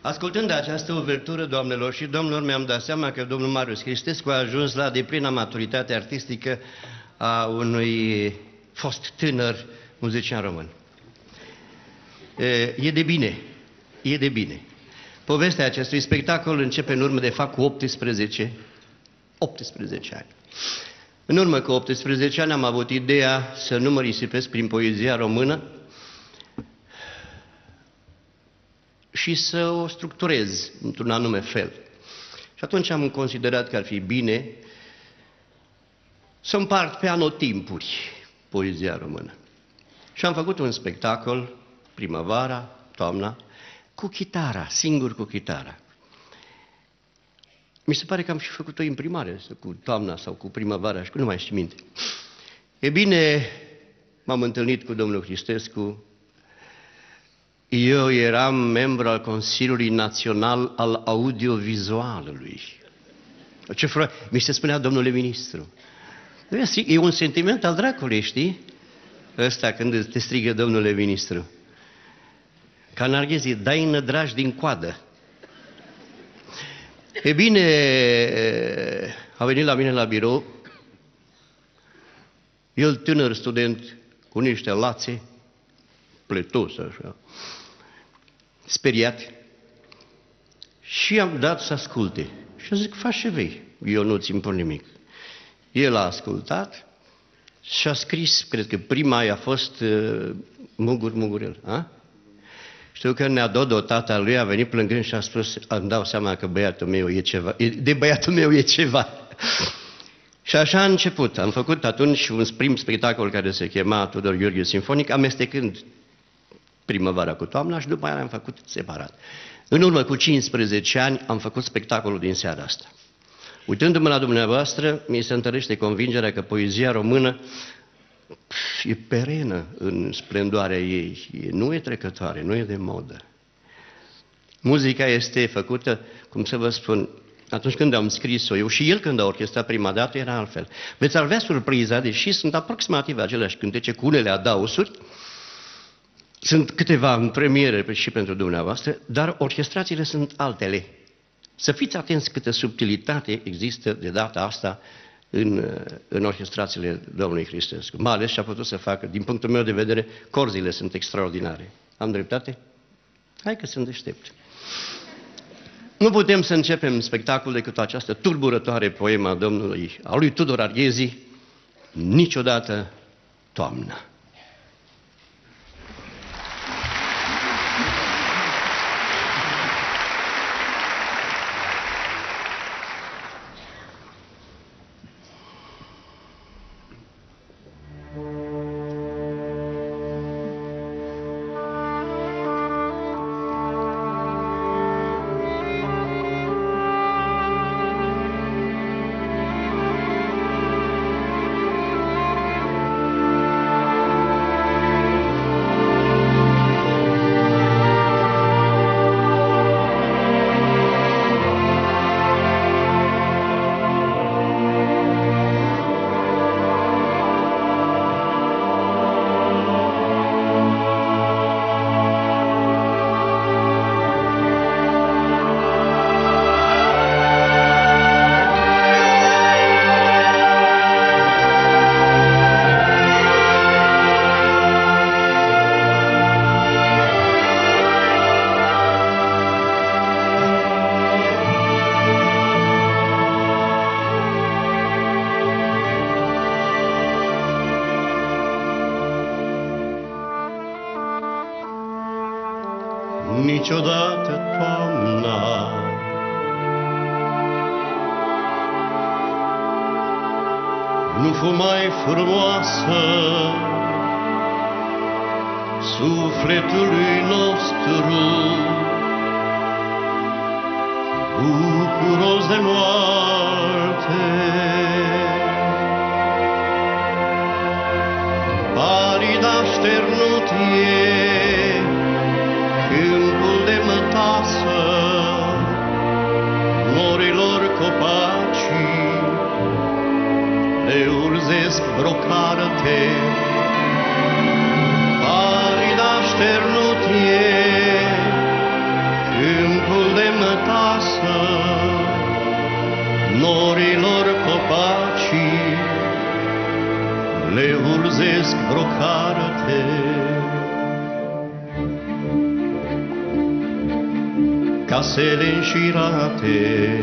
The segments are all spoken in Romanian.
Ascultând această uvertură, doamnelor și domnilor, mi-am dat seama că domnul Marius Cristescu a ajuns la deplina maturitate artistică a unui fost tânăr muzician român. E de bine, e de bine. Povestea acestui spectacol începe în urmă de fapt cu 18 ani. În urmă cu 18 ani am avut ideea să nu mă risipesc prin poezia română și să o structurez într-un anume fel. Și atunci am considerat că ar fi bine să împart pe anotimpuri poezia română. Și am făcut un spectacol, primăvara, toamna, cu chitara, singur cu chitara. Mi se pare că am și făcut o imprimare cu toamna sau cu primăvara, și nu mai știu minte. E bine, m-am întâlnit cu domnul Cristescu. Eu eram membru al Consiliului Național al Audiovizualului. Ce mi se spunea, domnule ministru. E un sentiment al dracului, știi? Ăsta când te strigă domnule ministru. Ca narghezii, dai nădrași din coadă. E bine, a venit la mine la birou, el tânăr student cu niște lațe, pletos așa, speriat, și am dat să asculte. Și a zis, faci ce vrei, eu nu ți impun nimic. El a ascultat și a scris, cred că prima a fost Mugurel. A? Știu că Neadodo, tata lui, a venit plângând și a spus, îmi dau seama că băiatul meu e ceva, de băiatul meu e ceva. Și așa a început. Am făcut atunci un prim spectacol care se chema Tudor Gheorghe Sinfonic, amestecând primăvara cu toamna, și după aia am făcut separat. În urmă cu 15 ani am făcut spectacolul din seara asta. Uitându-mă la dumneavoastră, mi se întărește convingerea că poezia română e perenă în splendoarea ei, nu e trecătoare, nu e de modă. Muzica este făcută, cum să vă spun, atunci când am scris-o eu și el când a orchestrat prima dată era altfel. Veți avea surpriza, deși sunt aproximativ aceleași cântece cu unele adaosuri, sunt câteva în premiere și pentru dumneavoastră, dar orchestrațiile sunt altele. Să fiți atenți câtă subtilitate există de data asta în orchestrațiile domnului Cristescu. Mai ales ce-a putut să facă, din punctul meu de vedere, corzile sunt extraordinare. Am dreptate? Hai că sunt deștept. Nu putem să începem spectacolul decât această tulburătoare poemă a lui Tudor Arghezi, Niciodată toamnă. Niciodată toamna nu fu mai frumoasă sufletului nostru, bucuros de moarte. Palid așternut e câmpul de mătasă, norilor copacii le urzesc brocarte. Palid așternut e câmpul găsesc vreo carte. Casele înșirate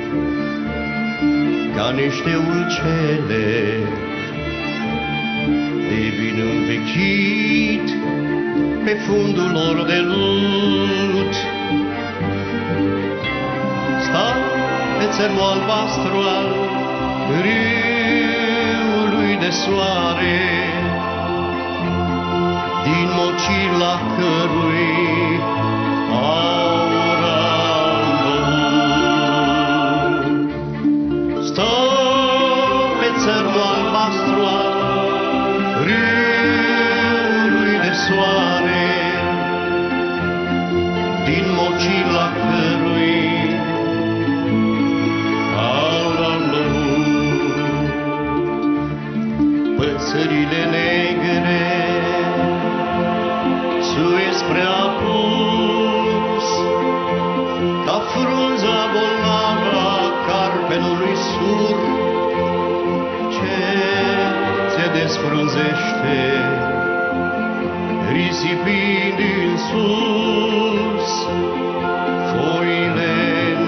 ca niște ulcele de vin învechit pe fundul lor de lut. Stau pe țărmul albastru al râului de soare, din mocila cărui aur albăut. Stau pe țărmul albastru al râului de soare, din mocila cărui aur albăut. Păsările negre suie spre apus, ca frunza bolnavă a carpenului sur, ce se desfrunzește, risipind din sus foile în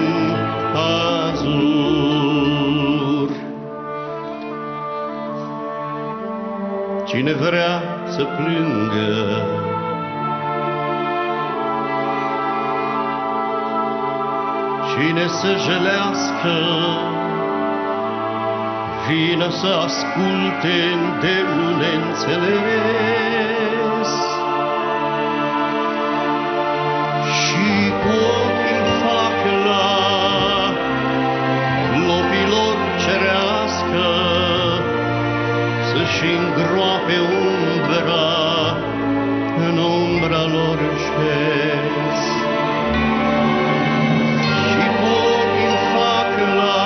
azur. Cine vrea să plângă, cine să jelească, vină să asculte îndemnul neînțeles. Și cu ochii în facla lopilor cerească, să-și îngroape umbra în umbra lor șez. Și cu ochii în facla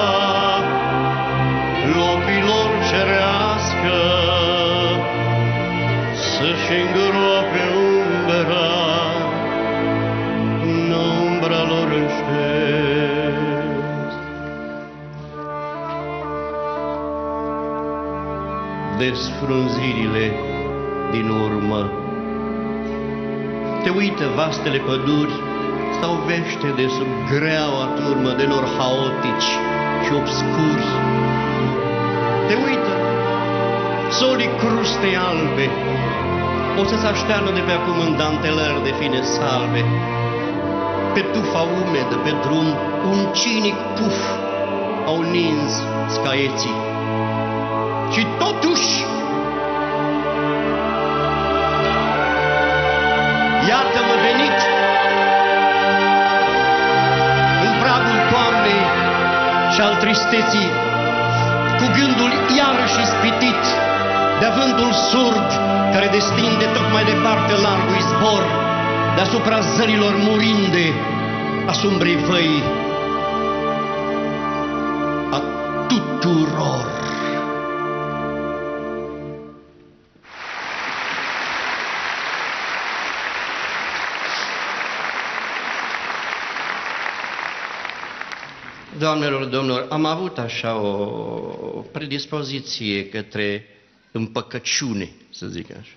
lopilor cerească, să-și îngroape umbra în umbra lor șez. Desfrunzirile din urmă, te uită vastele păduri, stau vește de sub greaua turmă de nori haotici și obscuri. Te uită solii crustei albe, o să se aștearnă de pe acum în dantelări de fine salbe. Pe tufa umedă, pe drum, un cinic puf au nins scaieții. Și totuși, iată-mă venit în pragul toamnei și al tristeții, cu gândul iarăși ispitit de vântul surd care destinde tot mai departe largul izbor deasupra zărilor murinde a sumbrei văi a tuturor. Doamnelor, domnilor, am avut așa o predispoziție către împăcăciune, să zic așa.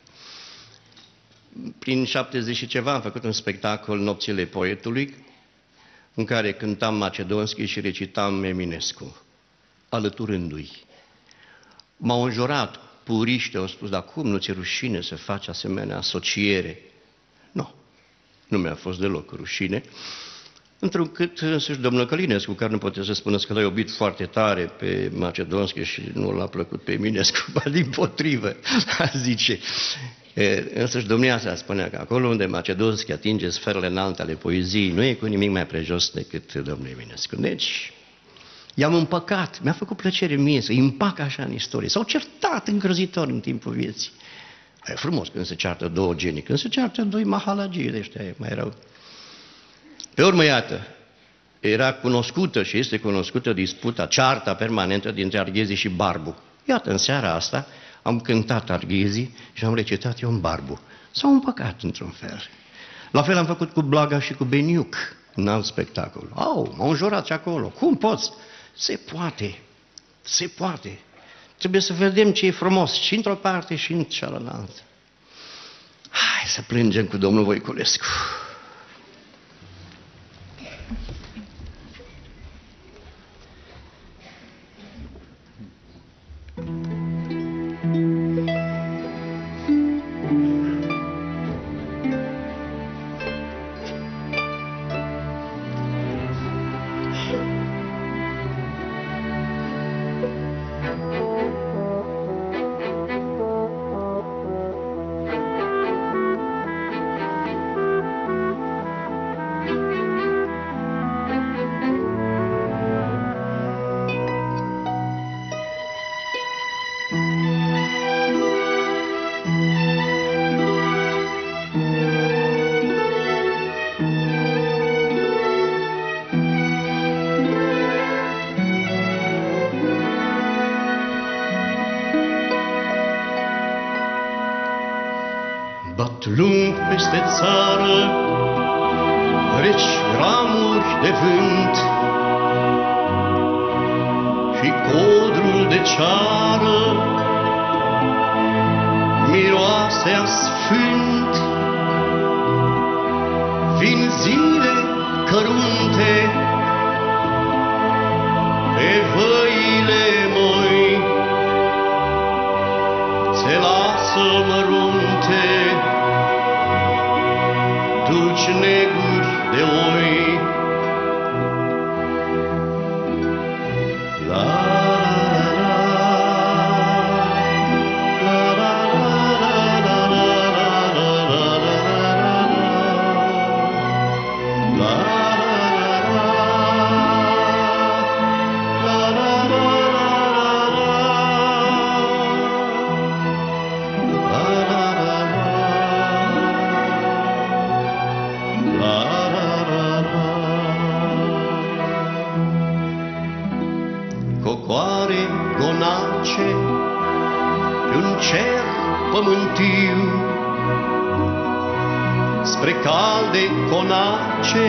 Prin 70 și ceva am făcut un spectacol, Nopțile Poetului, în care cântam Macedonski și recitam Eminescu, alăturându-i. M-au înjurat puriști, au spus, dar cum nu ți-e rușine să faci asemenea asociere? Nu mi-a fost deloc rușine. Întrucât însuși domnul Călinescu, care nu poate să spună că l-a iubit foarte tare pe Macedonski și nu l-a plăcut pe Eminescu, dimpotrivă, zice. Însăși domnia sa spunea că acolo unde Macedonski atinge sferele înalte ale poeziei, nu e cu nimic mai prejos decât domnul Eminescu. Deci, i-am împăcat, mi-a făcut plăcere mie să-i împac așa în istorie. S-au certat îngrozitor în timpul vieții. E frumos când se ceartă două genii, când se ceartă doi mahalagii de ăștia, mai rău. Pe urmă, iată, era cunoscută și este cunoscută disputa, cearta permanentă dintre Arghezi și Barbu. Iată, în seara asta am cântat Arghezii și am recitat Ion Barbu. S-au împăcat într-un fel. La fel am făcut cu Blaga și cu Beniuc, un alt spectacol. M-au înjurat și acolo. Cum poți? Se poate. Se poate. Trebuie să vedem ce e frumos și într-o parte și în cealaltă. Hai să plângem cu domnul Voiculescu. Bat lung peste țară reci ramuri de vânt și codrul de ceară miroase a sfânt. Vin zile cărunte pe văile noi, se lasă mărunte dulci neguri de oi. La cocoare gonace pe un cer pământiu, spre calde conace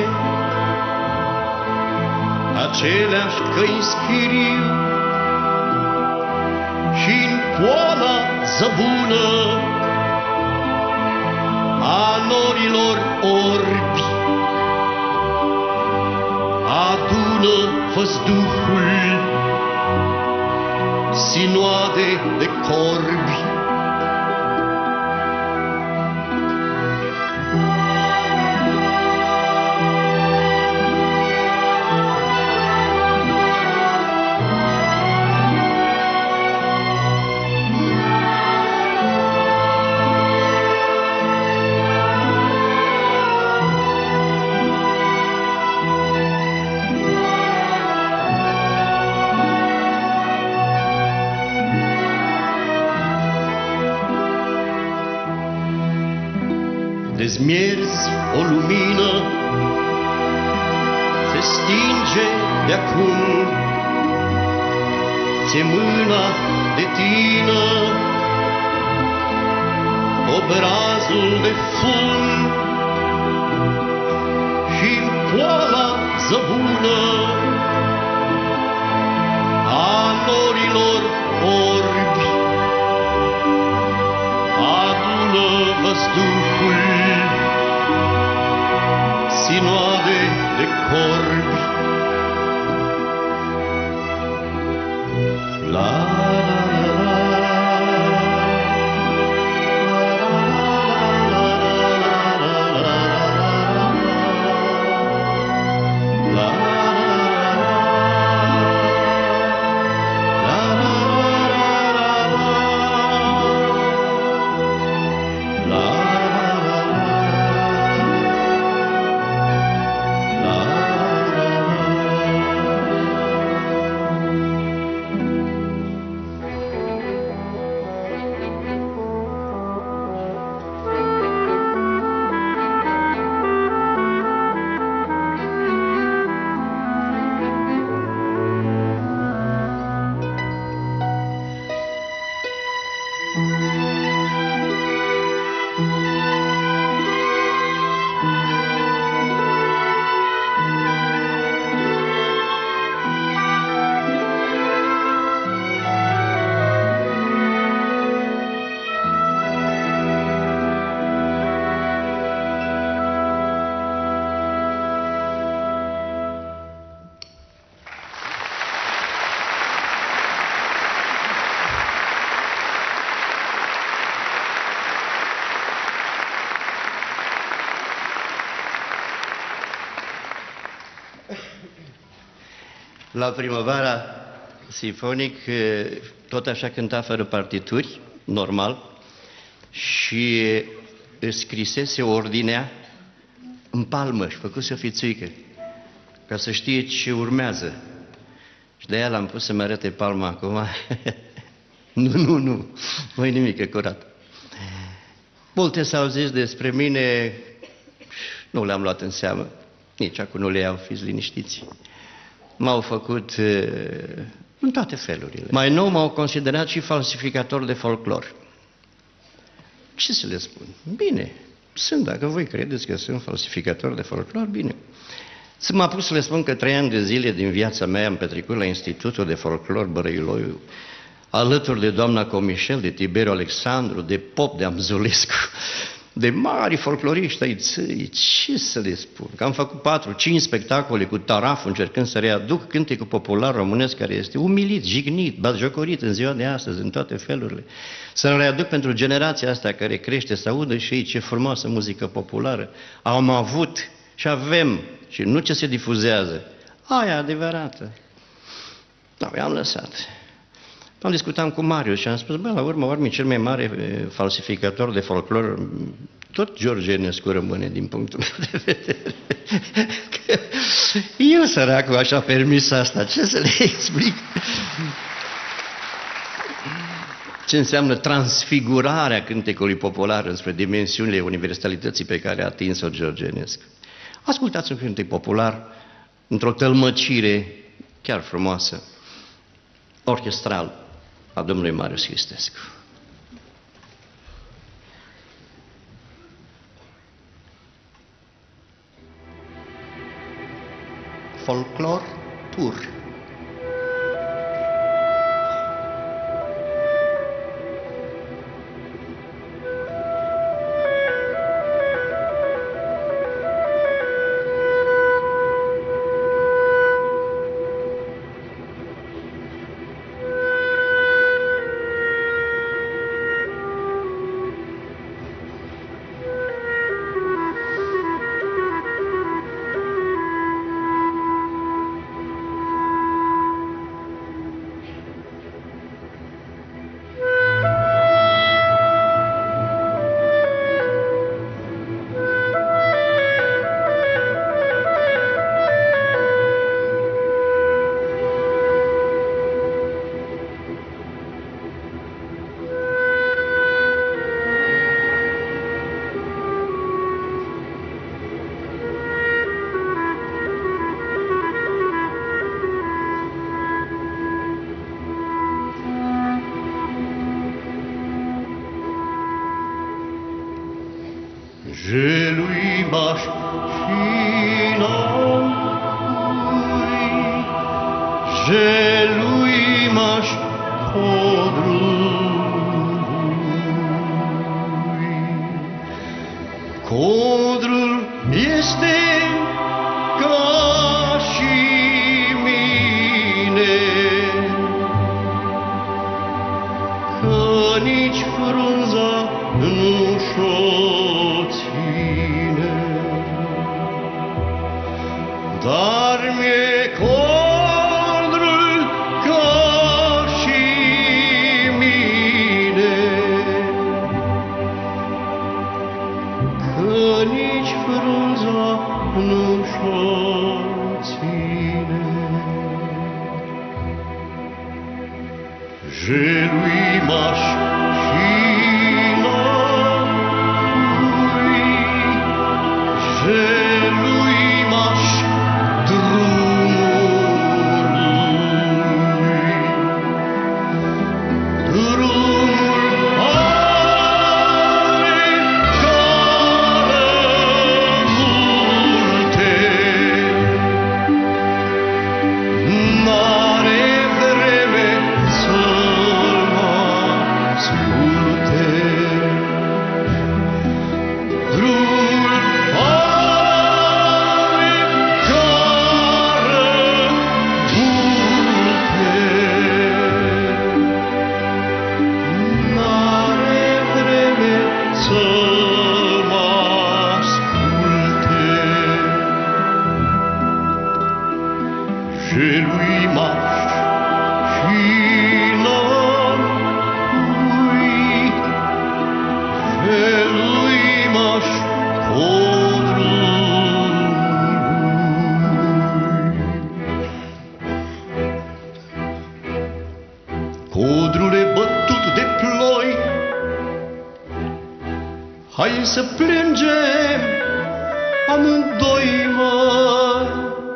aceleași căi schiriu, și-n poala zăbună a norilor orbi adună văzduhul sinoade de corbi. Dezmierzi o lumină, se stinge de-acum, ți-e mâna de tină, obrazul de fum, și-n poala zăbună a norilor orbi adună văzduhul sinoade de corbi. La la Primăvara Simfonic, tot așa cânta fără partituri, normal, și își scrisese ordinea în palmă și făcuse o fițuică, ca să știe ce urmează. Și de-aia l-am pus să-mi arate palma acum. Nu, nu-i nimic, curat. Multe s-au zis despre mine, nu le-am luat în seamă, nici acum nu le iau, fiți liniștiți. M-au făcut în toate felurile. Mai nou m-au considerat și falsificator de folclor. Ce să le spun? Bine, sunt, dacă voi credeți că sunt falsificator de folclor, bine. M-a pus să le spun că 3 ani de zile din viața mea am petrecut la Institutul de Folclor Bărăiloiu, alături de doamna Comișel, de Tiberiu Alexandru, de Pop, de Amzulescu, de mari folcloriști ai țării. Ce să le spun? Că am făcut 4-5 spectacole cu taraful, încercând să readuc cântecul popular românesc, care este umilit, jignit, batjocorit în ziua de astăzi, în toate felurile. Să-l readuc pentru generația asta care crește, să audă și ei ce frumoasă muzică populară. Am avut și avem, și nu ce se difuzează, aia adevărată. Da, i-am lăsat. Am discutat cu Marius și am spus, bă, la urmă, cel mai mare falsificator de folclor, tot George Enescu rămâne din punctul meu de vedere. Eu, săracul, așa permis asta, ce să le explic? Ce înseamnă transfigurarea cântecului popular înspre dimensiunile universalității pe care a atins-o George Enescu. Ascultați un cântec popular într-o tălmăcire chiar frumoasă, orchestral, a domnului Marius Cristescu. Folclor pur. Je lui marche je lui marche codrul este ca și mine, că nici frunza nu-și-o ține, dar mi-e codrul ca și mine, că nici frunza nu-și-o ține. Je lui marche Codrule bătut de ploi, hai să plângem amândoi, mă.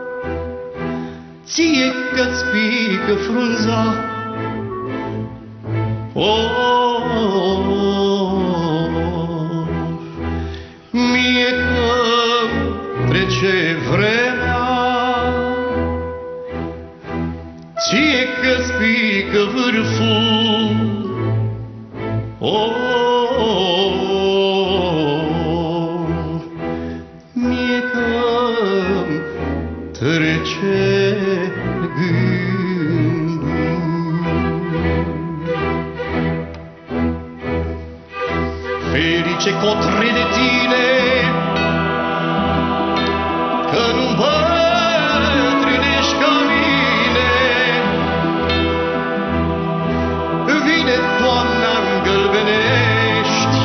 Ție că-ți pică frunza, mie că trece vremea, ție că-ți pică vârful, mie că-mi trece gândul. Ferice cotre de tine, că nu îmbătrânești ca mine. Vine toamna, îngălbenești,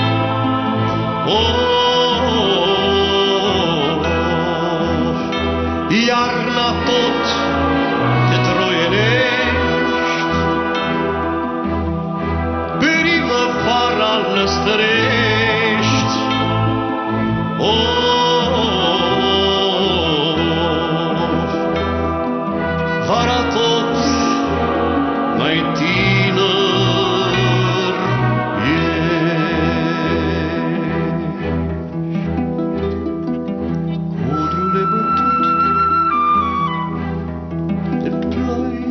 iarna tot te troienești, primăvara năstărești, vara tot mai tinăr ești. Codrule bătut de ploi,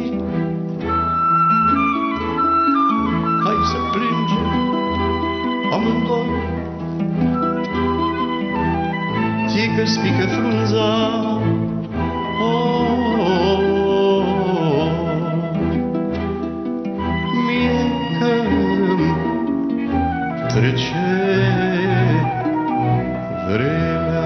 hai să plângem amândoi, ție că-ți pică frunza, mie că-mi trece vremea.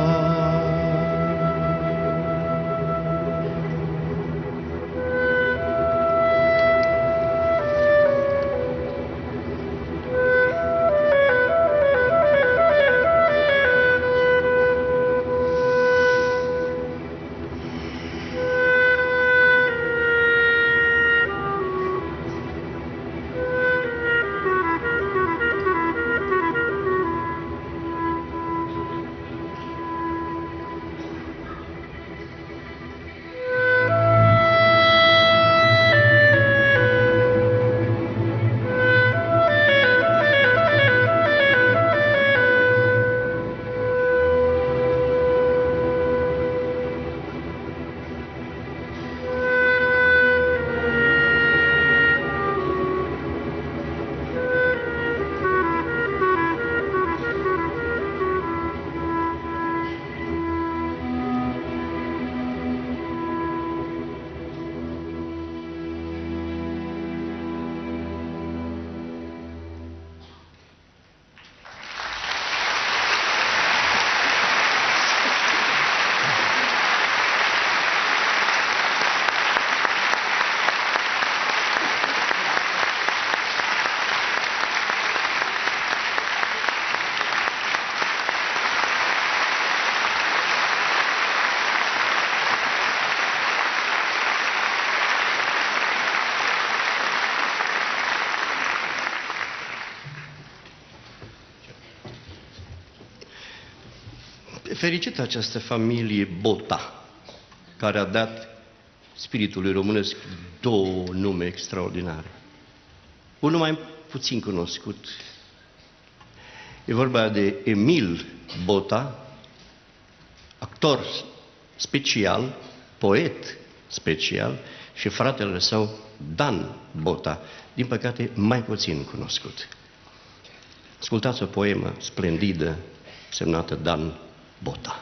Fericită această familie Bota, care a dat spiritului românesc două nume extraordinare. Unul mai puțin cunoscut. E vorba de Emil Bota, actor special, poet special, și fratele său Dan Bota, din păcate mai puțin cunoscut. Ascultați o poemă splendidă semnată Dan Bota.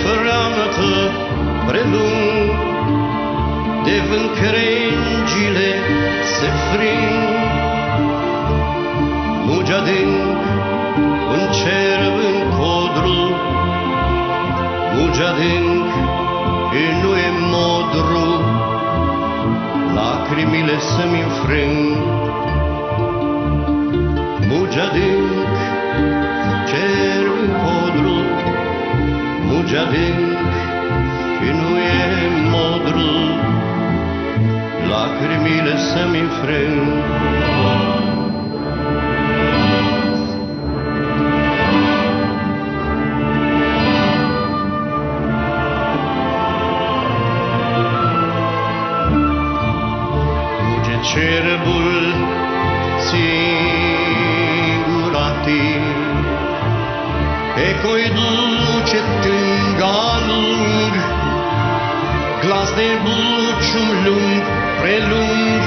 freamătă prelung, de vânt crengile se frâng. Muge adânc în cer, în codru, muge adânc și nu e modru, lacrimile să-mi înfrâng. Muge adânc, cer în codru, muge adânc și nu e modru, lacrimile să-mi înfrâng. Cerbul singuratic, eco-i duce tângalung, glas de bucium lung, prelung,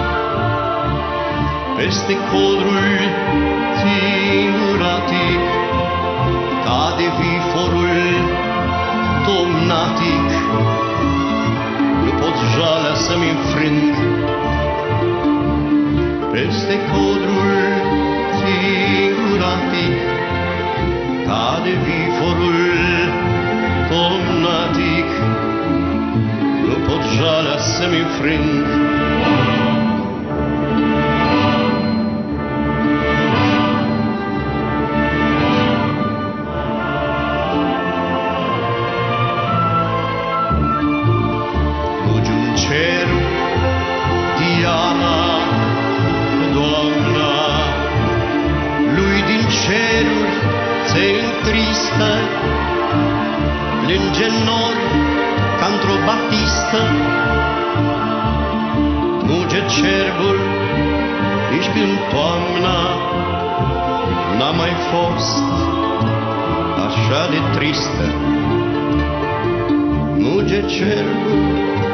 peste codrul singuratic, cade viforul domnatic, nu pot jalea să-mi înfrâng. Peste codrul singuratic, cade viforul domnatic, nu pot jalea să-mi înfrâng. Mugi un cer, Diana, Doamna, lui din ceruri se întristă, plânge nori ca într-o batistă. Muge cerbul nici când toamna n-a mai fost așa de tristă. Muge cerbul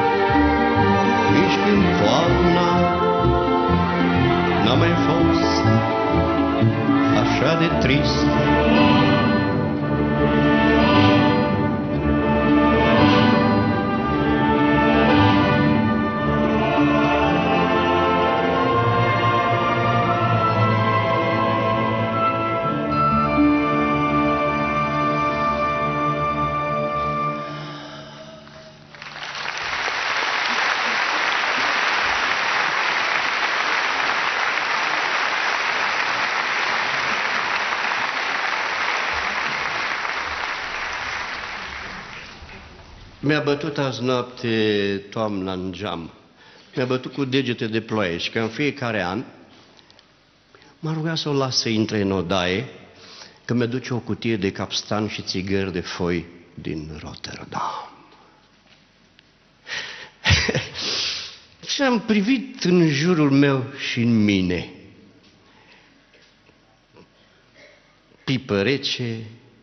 nici când toamna n-a mai fost așa de trist. Mi-a bătut azi noapte toamna în geam. Mi-a bătut cu degete de ploaie și că în fiecare an m-a rugat să o las să intre în odaie, că mi-aduce o cutie de capstan și țigări de foi din Rotterdam. Și am privit în jurul meu și în mine. Pipă rece,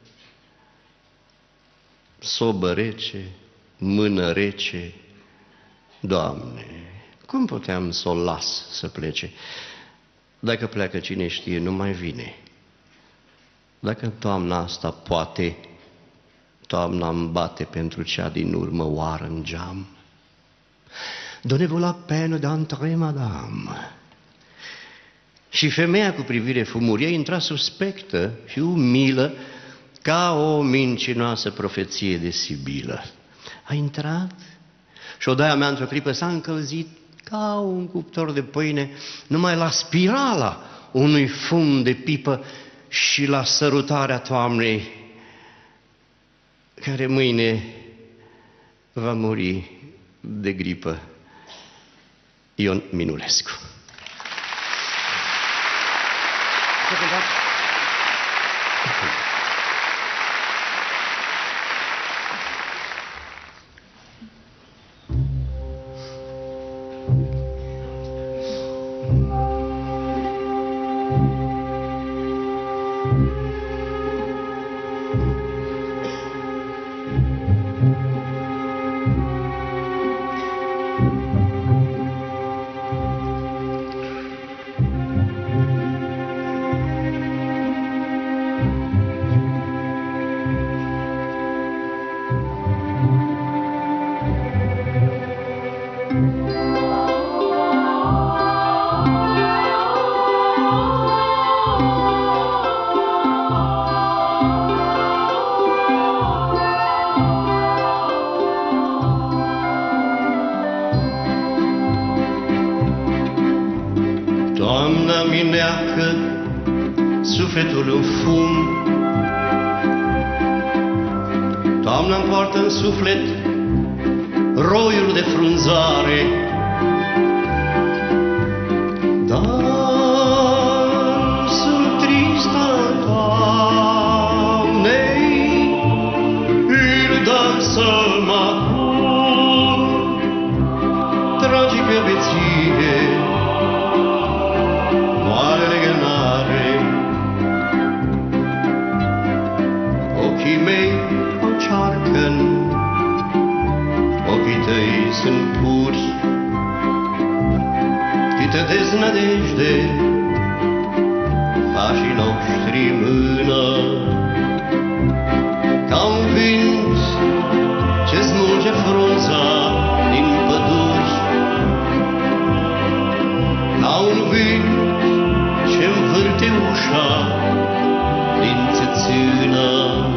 sobă rece, mână rece. Doamne, cum puteam să o las să plece? Dacă pleacă, cine știe, nu mai vine. Dacă toamna asta poate, toamna îmi bate pentru cea din urmă oară în geam. Donnez-vous la peine d'entrer, madame. Și femeia cu privire fumurie intra suspectă și umilă ca o mincinoasă profeție de Sibilă. A intrat și odaia mea într-o clipă s-a încălzit ca un cuptor de pâine, numai la spirala unui fum de pipă și la sărutarea toamnei, care mâine va muri de gripă. Ion Minulescu. sufletul în fum. Toamna îmi poartă în suflet roiul de frunzare, dansul trist al toamnei îl dansăm acum, tragică beție, moare legănare. Ochii mei o cearcă-n, ochii tăi sunt puri, câtă deznădejde pașii noștri mână, ca un vânt ce smulge frunza din păduri, ca un vânt ce învârte ușa din țâțână.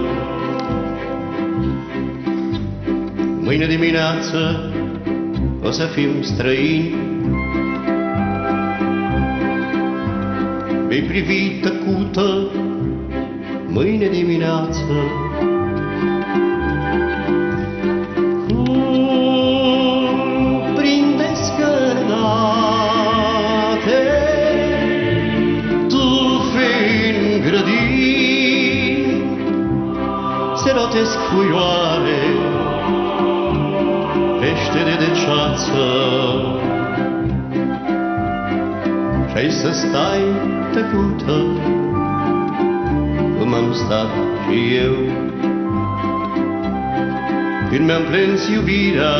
Mâine dimineață o să fim străini, vei privi tăcută mâine dimineață. Cuprinde scărdate, tufe în grădini, se rotesc fuioare, peștere de ceață, și-ai să stai tăcută, cum am stat și eu, când mi-am plâns iubirea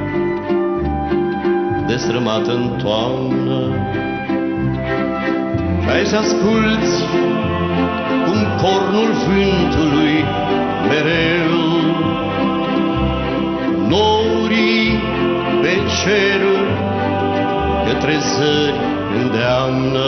destrămată în toamnă. Și-ai să asculți cum cornul vântului mereu norii pe ceruri către zări îndeamnă.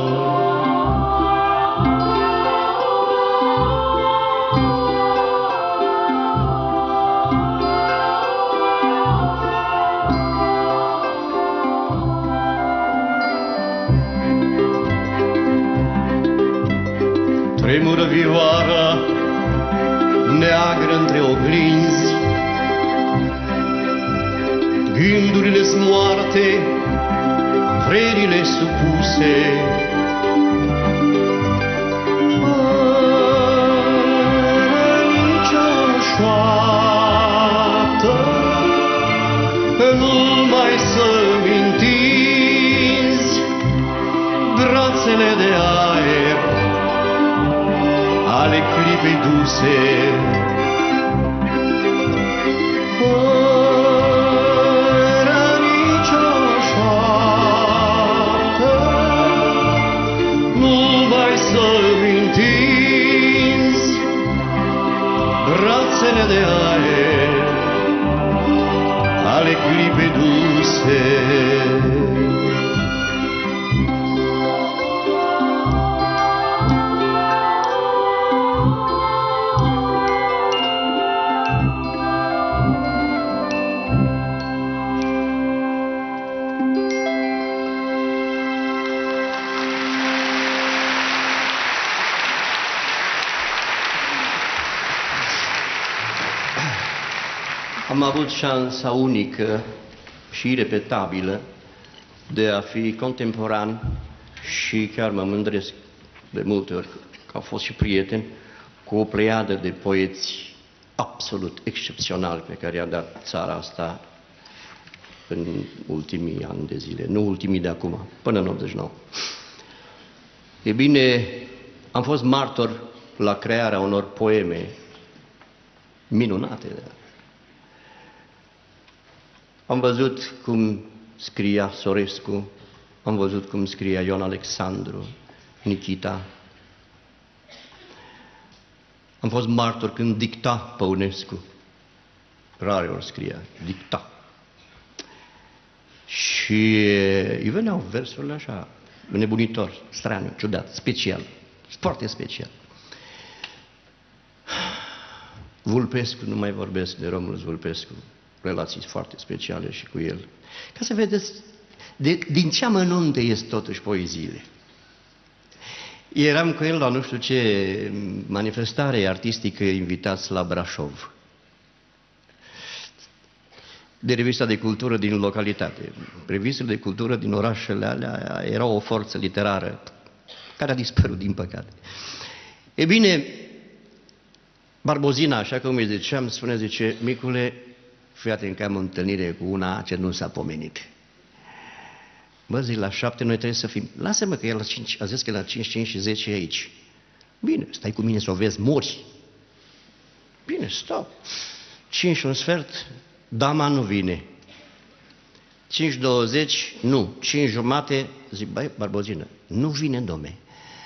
Tremură vioara neagră între oglinzi, gândurile-s moarte, vrerile supuse. Fără nicio șoaptă, numai să-mi întinzi brațele de aer ale clipei duse. Brațele de aer ale clipei duse. Am avut șansa unică și irepetabilă de a fi contemporan și chiar mă mândresc de multe ori că au fost și prieteni cu o pleiadă de poeți absolut excepționali pe care i-a dat țara asta în ultimii ani de zile, nu ultimii de acum, până în 89. E bine, am fost martor la crearea unor poeme minunate. Am văzut cum scria Sorescu, am văzut cum scria Ion Alexandru, Nikita. Am fost martor când dicta Păunescu. Rare ori scria, dicta. Și îi veneau versurile așa, nebunitor, straniu, ciudat, special, foarte special. Vulpescu, nu mai vorbesc de Romulus Vulpescu, relații foarte speciale și cu el. Ca să vedeți din ce amănunte ies totuși poeziile. Eram cu el la nu știu ce manifestare artistică invitați la Brașov. De revista de cultură din localitate. Revistele de cultură din orașele alea erau o forță literară care a dispărut, din păcate. E bine, Barbozina, așa cum îi ziceam, zice, Micule, fii atent că am o întâlnire cu una ce nu s-a pomenit. Bă, zic, la 7 noi trebuie să fim. Lasă-mă că el la 5, a zis că la 5, 5 și 10 e aici. Bine, stai cu mine să o vezi, mori. Bine, stau. 5 și un sfert, dama nu vine. 5:20, nu. 5:30, zic, băi, Barbozină, nu vine, domne.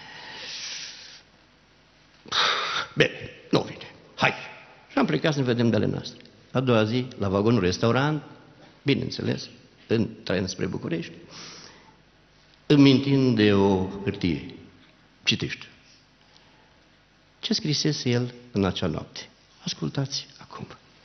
Bine, nu vine. Hai. Și am plecat să ne vedem de ale noastre. A doua zi, la vagonul restaurant, bineînțeles, în tren spre București, îmi mintind de o hârtie. Citește. Ce scrisese el în acea noapte? Ascultați acum.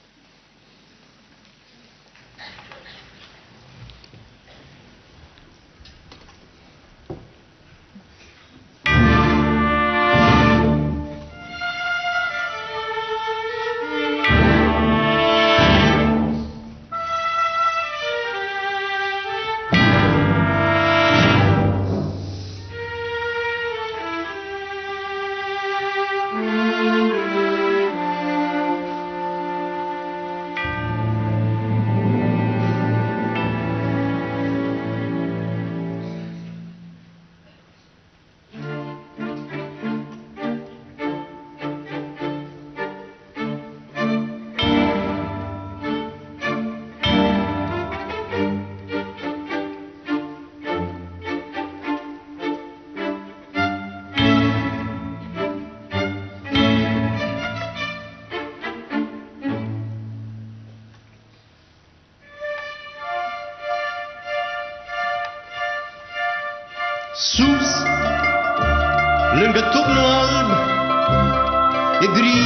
Sus, lângă turnul alb, e gri,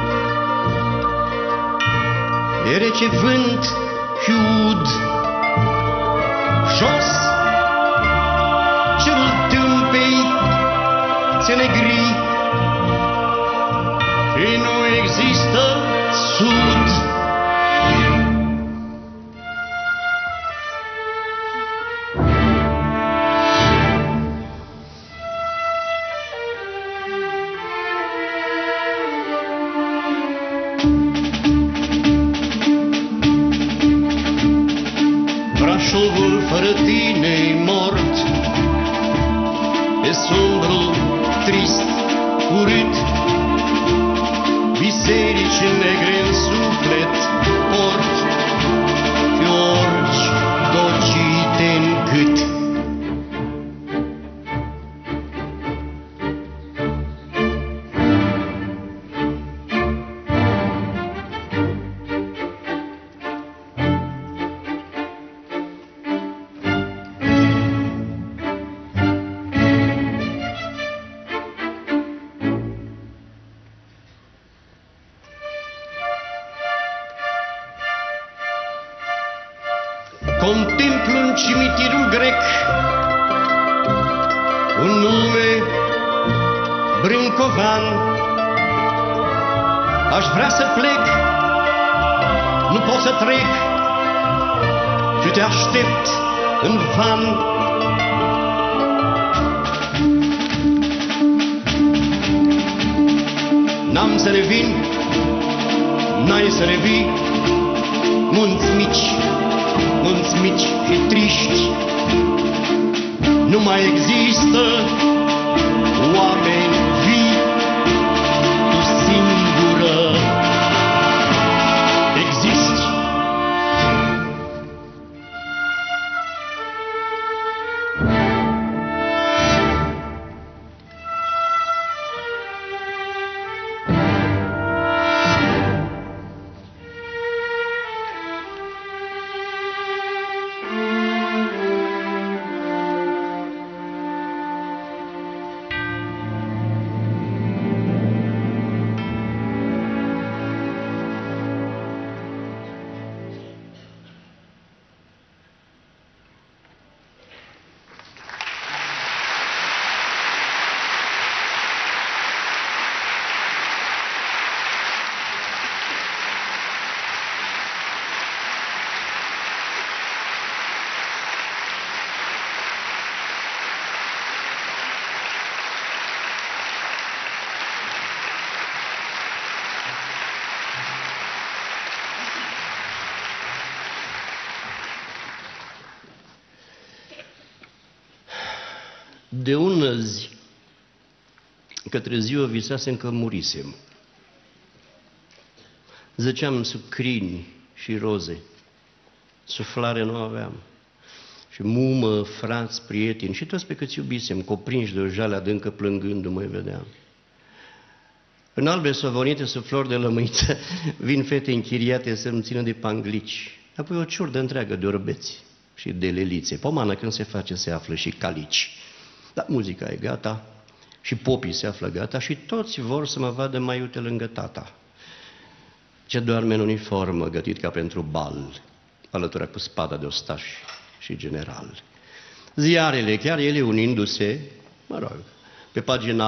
e rece vânt și ud. Jos, cerul tâmpei se negri și nu există sud. Brașovul fără tine-i mort, e sombru, trist, urât, biserici negre în suflet porți și orci docite în gât. Contemplu în cimitirul grec un nume Brâncovan. Aș vrea să plec, nu pot să trec și te aștept în van. N-am să revin, n-ai să revii, munți mici și triști, nu mai există oameni vii, tu singură existi. De ună zi, către ziua, visasem că murisem. Zăceam sub crini și roze. Suflare nu aveam. Și mumă, frați, prieteni și toți pe câți iubisem, coprinși de o jale adâncă, plângându-mă, vedeam. În albe sovonite sub flori de lămâiță vin fete închiriate să-mi țină de panglici. Apoi o ciurdă întreagă de orbeți și de lelițe. Pomană când se face se află și calici. Dar muzica e gata și popii se află gata și toți vor să mă vadă mai iute lângă tata, ce doarme în uniformă, gătit ca pentru bal, alătura cu spada de ostaș și general. Ziarele, chiar ele unindu-se, mă rog, pe pagina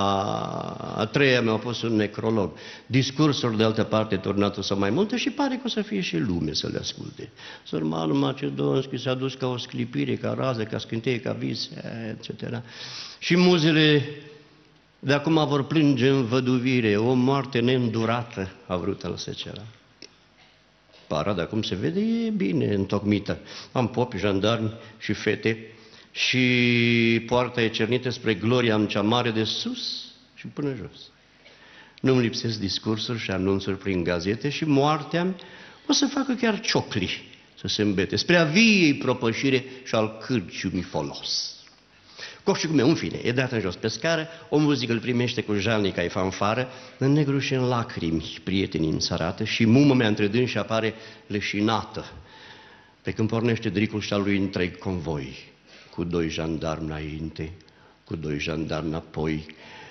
a 3-a mi-au pus un necrolog. Discursuri de altă parte tornate sau mai multe și pare că o să fie și lume să le asculte. Sărmanul Macedonski s-a dus ca o sclipire, ca rază, ca scânteie, ca vis, etc. Și muzele de acum vor plânge în văduvire, o moarte neîndurată, a vrut al secera. Parada, cum se vede, e bine întocmită. Am popi, jandarmi și fete și poarta e cernită spre gloria am cea mare de sus și până jos. Nu-mi lipsesc discursuri și anunțuri prin gazete și moartea o să facă chiar ciocli să se îmbete spre a viei propășire și al cârciumii folos. Coș și cum e, în fine, e dat în jos pe scară, o muzică îl primește cu jalnica, e fanfară, în negru și în lacrimi, prietenii îmi arată și mumă mea între dânsi apare leșinată, pe când pornește dricul și al lui întreg convoi, cu 2 jandarmi înainte, cu 2 jandarmi înapoi.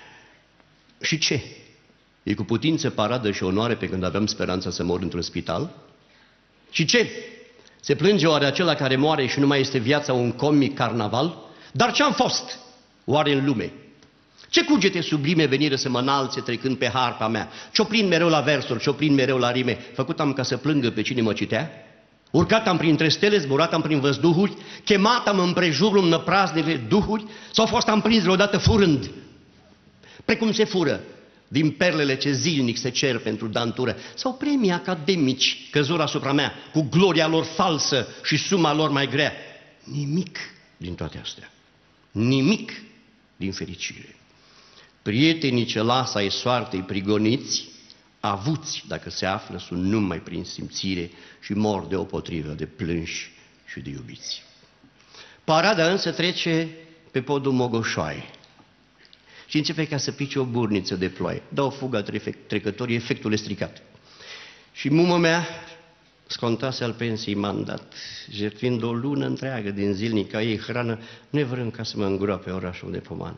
Și ce? E cu putință paradă și onoare pe când aveam speranța să mor într-un spital? Și ce? Se plânge oare acela care moare și nu mai este viața un comic carnaval? Dar ce-am fost, oare în lume? Ce cugete sublime venire să mă înalțe trecând pe harpa mea? Ce-o mereu la versuri, ce-o mereu la rime? Făcut am ca să plângă pe cine mă citea? Urcat am printre stele, zburat am prin văzduhuri, chemat am împrejurul năpraznele duhuri, sau fost am prins vreodată furând? Precum se fură din perlele ce zilnic se cer pentru dantură, sau premii academici căzură asupra mea, cu gloria lor falsă și suma lor mai grea. Nimic din toate astea. Nimic din fericire. Prietenii ce lasă ai soartei prigoniți, avuți, dacă se află, sunt numai prin simțire și mor deopotrivă de plânși și de iubiți. Parada însă trece pe podul Mogoșoaie și începe ca să pice o burniță de ploaie. Dau fuga trecătorii, efectul e stricat. Și mumă mea scontase al pensiei mandat, jertfind o lună întreagă din zilnica ei hrană, nevrând ca să mă îngroape orașul de pomană.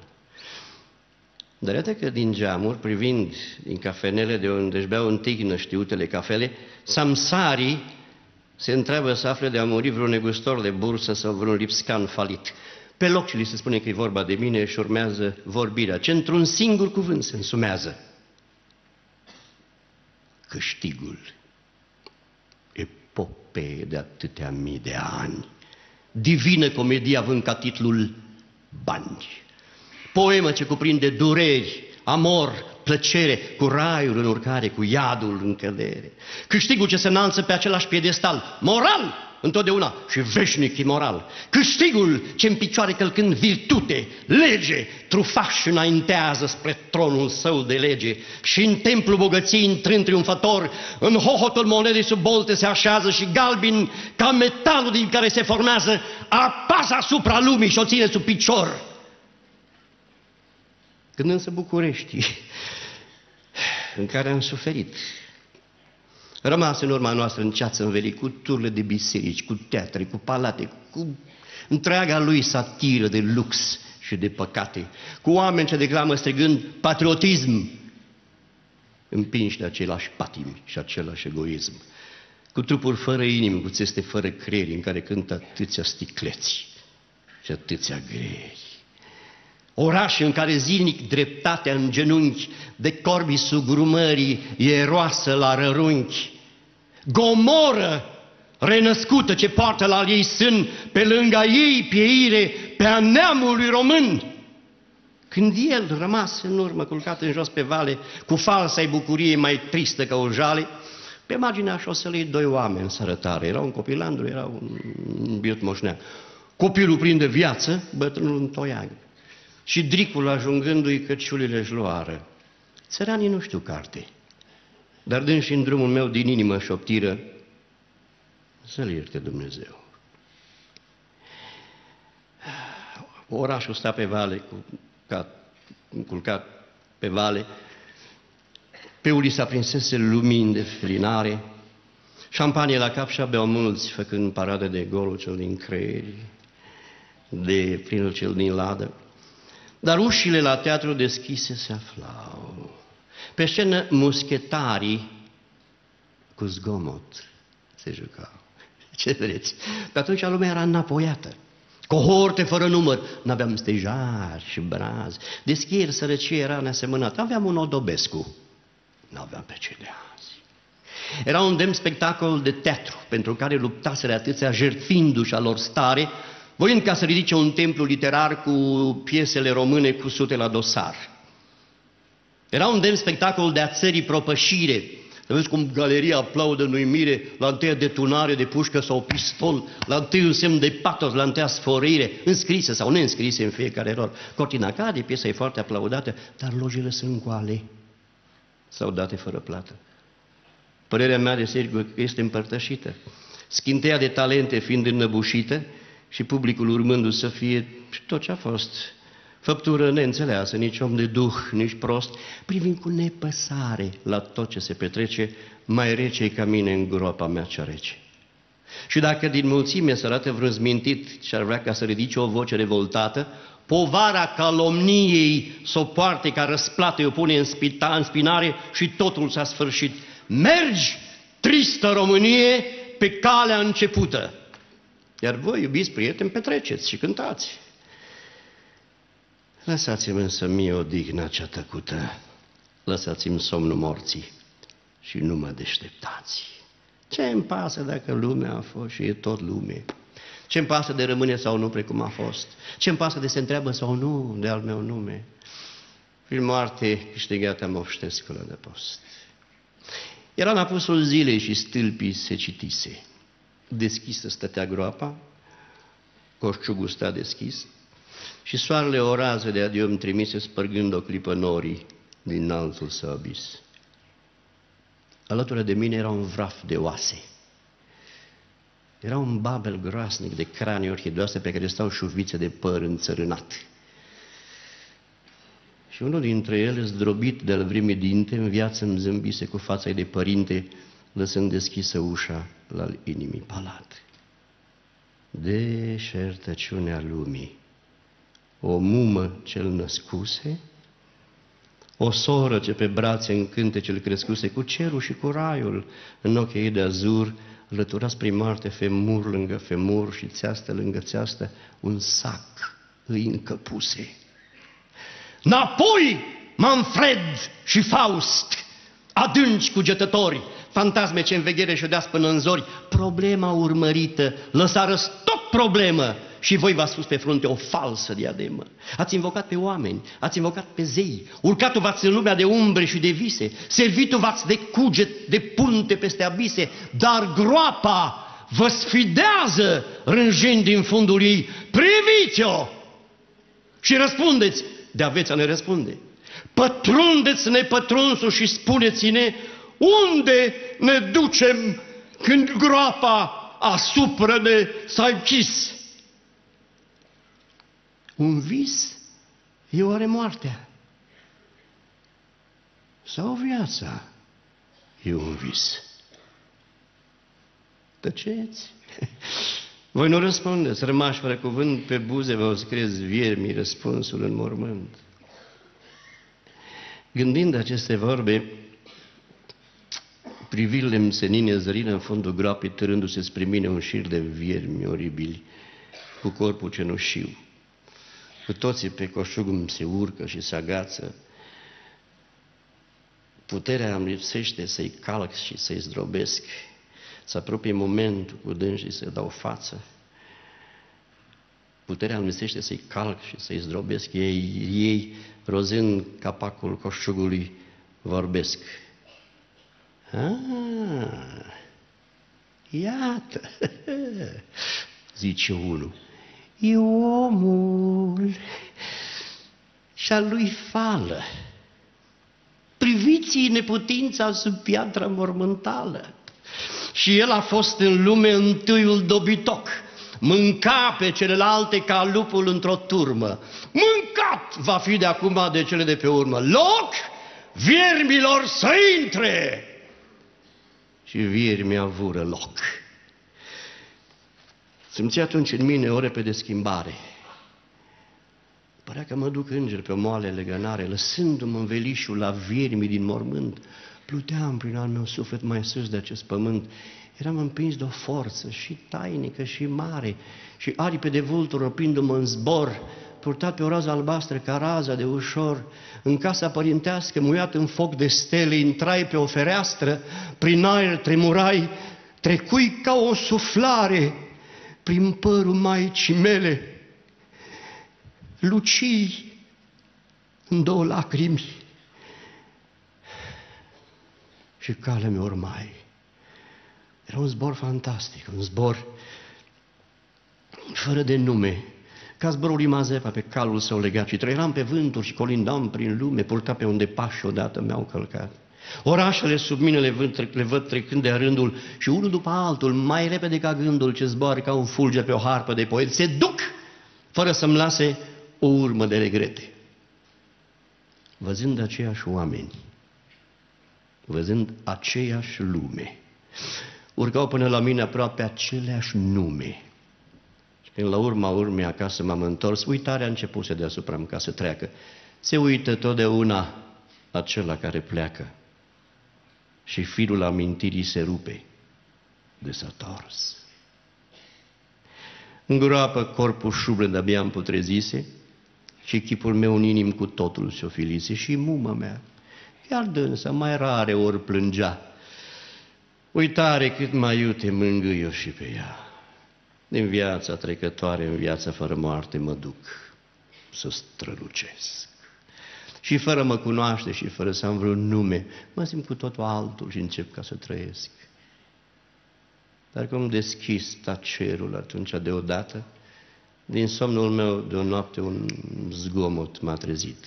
Dar iată că din geamuri, privind din cafenele de unde își beau întâi știutele cafele, samsarii se întreabă să afle de a muri vreun negustor de bursă sau vreun lipscan falit. Pe loc ce li se spune că e vorba de mine și urmează vorbirea, ce într-un singur cuvânt se însumează. Câștigul. Epopee de atâtea mii de ani. Divină comedie având ca titlul Bani. Poemă ce cuprinde dureri, amor, plăcere, cu raiul în urcare, cu iadul în cădere. Câștigul ce se înalță pe același piedestal, moral întotdeauna și veșnic imoral. Câștigul ce în picioare călcând virtute, lege, trufaș înaintează spre tronul său de lege și în templul bogăției intrând triumfător, în hohotul monedei sub bolte se așează și galbin ca metalul din care se formează, apasă asupra lumii și o ține sub picior. Când însă Bucureștii, în care am suferit, rămas în urma noastră în ceață învelit, cu turle de biserici, cu teatre, cu palate, cu întreaga lui satiră de lux și de păcate, cu oameni ce declamă strigând patriotism, împinși de același patimi și același egoism, cu trupuri fără inimă, cu țeste fără creieri, în care cântă atâția sticleți și atâția grei. Orașe în care zilnic dreptatea în genunchi, de corbii sugrumării e roasă la rărunchi. Gomoră renăscută ce poartă la ei sân, pe lângă ei pieire, pe a neamului român. Când el, rămas în urmă, culcat în jos pe vale, cu falsa-i bucurie mai tristă ca o jale, pe marginea șoselei 2 oameni sărătare. Era un copilandru, era un biot moșneag. Copilul plin de viață, bătrânul în toiag. și dricul ajungându-i căciulile își luară. Țăranii nu știu carte, dar dânsi în drumul meu din inimă șoptiră, să-l ierte Dumnezeu. Orașul sta pe vale, culcat pe vale, pe ulița prinsese lumini de felinare, șampanie la cap și abeau mulți, făcând paradă de golul cel din creieri, de plinul cel din ladă. Dar ușile la teatru deschise se aflau. Pe scenă muschetarii cu zgomot se jucau. Ce vreți? Pe atunci lumea era înapoiată. Cohorte fără număr. N-aveam stejari și brazi. Deschieri, sărăcie era neasemănat. Aveam un Odobescu. N-aveam pe cei de azi. Era un demn spectacol de teatru pentru care luptaseră atâția, jertfindu-și a lor stare, voind ca să ridice un templu literar cu piesele române cusute la dosar. Era un demn spectacol de a țării propășire. Să vezi cum galeria aplaudă în uimire la întâia detunare de pușcă sau pistol, la întâiul semn de patos, la întâia sfărâire, înscrise sau neînscrise în fiecare rol. Cortina cade, piesa e foarte aplaudată, dar lojile sunt goale sau date fără plată. Părerea mea, desigur, este împărtășită. Schinteia de talente fiind înnăbușită și publicul urmându-se să fie tot ce a fost. Făptură neînțeleasă, nici om de duh, nici prost, privind cu nepăsare la tot ce se petrece, mai rece ca mine în groapa mea cea rece. Și dacă din mulțime se arată vreun zmintit și ar vrea ca să ridice o voce revoltată, povara calomniei s-o poarte ca răsplată, o pune în spinare și totul s-a sfârșit. Mergi, tristă Românie, pe calea începută. Iar voi, iubiți prieteni, petreceți și cântați. Lăsați-mi însă mie odihna cea tăcută, lăsați-mi somnul morții și nu mă deșteptați. Ce-mi pasă dacă lumea a fost și e tot lume? Ce-mi pasă de rămâne sau nu precum a fost? Ce-mi pasă de se întreabă sau nu de al meu nume? Prin moarte câștigată moștesc de post. Era în apusul zilei și stâlpii se citise. Deschisă stătea groapa, coșciugul sta deschis, și soarele o rază de adio îmi trimise, spărgând o clipă norii din înaltul său abis. Alături de mine era un vraf de oase. Era un babel groasnic de cranii orhidoase pe care stau șuvițe de păr înțărânat. Și unul dintre ele, zdrobit de-al vremii dinte, în viață îmi zâmbise cu fața de părinte, lăsând deschisă ușa la inimii palat. Deșertăciunea lumii. O mumă ce-l născuse, o soră ce pe brațe în cântecel crescuse, cu cerul și cu raiul în ochii ei de azur, lăturați prin moarte femur lângă femur și țeastă lângă țeastă, un sac îi încăpuse. Napoi, Manfred și Faust, adânci cugetători, fantasme ce în veghere ședeați până în zori, problema urmărită, lăsară-ți tot problemă și voi v-ați spus pe frunte o falsă diademă. Ați invocat pe oameni, ați invocat pe zei, urcatul v-ați în lumea de umbre și de vise, servitul v-ați de cuget, de punte peste abise, dar groapa vă sfidează rânjind din fundul ei. Priviți-o și răspundeți, de aveți a ne răspunde. Pătrundeți nepătrunsul și spuneți-ne unde ne ducem când groapa asupra ne s-a închis. Un vis e oare moartea? Sau viața e un vis? Tăceți? Voi nu răspundeți, rămași fără cuvânt, pe buze vă scrieți viermii răspunsul în mormânt. Gândind aceste vorbe, privirile-mi senine zărină în fundul groapei, târându-se spre mine un șir de viermi oribili, cu corpul cenușiu. Cu toții pe coșugul se urcă și se agață. Puterea îmi lipsește să-i calc și să-i zdrobesc, să apropie momentul cu dânsii să dau față. Puterea îmi lipsește să-i calc și să-i zdrobesc. Ei, rozând capacul coșugului, vorbesc. Iată, zice unul, e omul și a lui fală. Priviți-i neputința sub piatra mormântală. Și el a fost în lume întâiul dobitoc, mânca pe celelalte ca lupul într-o turmă. Mâncat va fi de acum de cele de pe urmă. Loc viermilor să intre! Și viermii avură loc. Simți atunci în mine o repede schimbare. Părea că mă duc înger pe o moale legănare, lăsându-mă în velișul la viermii din mormânt. Pluteam prin al meu suflet mai sus de acest pământ. Eram împins de o forță și tainică și mare, și aripe de vulturi opindu-mă în zbor, purtat pe o rază albastră ca raza de ușor. În casa părintească, muiat în foc de stele, intrai pe o fereastră, prin aer tremurai, trecui ca o suflare prin părul maicii mele. Lucii în două lacrimi și calea mea urmai. Era un zbor fantastic, un zbor fără de nume, ca zborul lui Mazepa pe calul său legat, și trăiram pe vânturi și colindam prin lume, purta pe unde pași odată mi-au călcat. Orașele sub mine le văd trecând de rândul și unul după altul, mai repede ca gândul ce zboară ca un fulger pe o harpă de poet, se duc fără să-mi lase o urmă de regrete. Văzând aceiași oameni, văzând aceeași lume, urcau până la mine aproape aceleași nume. Și când la urma urmei acasă m-am întors, uitarea începuse deasupra-mi ca să treacă. Se uită totdeauna acela care pleacă și firul amintirii se rupe de s-a tors. În groapă corpul șubred abia împutrezise și chipul meu în inim cu totul se ofilise și muma mea, iar dânsa mai rare ori plângea. Uitare cât mai iute mângâi-o și pe ea. Din viața trecătoare în viața fără moarte mă duc să strălucesc. Și fără mă cunoaște și fără să am vreun nume, mă simt cu totul altul și încep ca să trăiesc. Dar cum deschis tacerul atunci deodată, din somnul meu de o noapte un zgomot m-a trezit.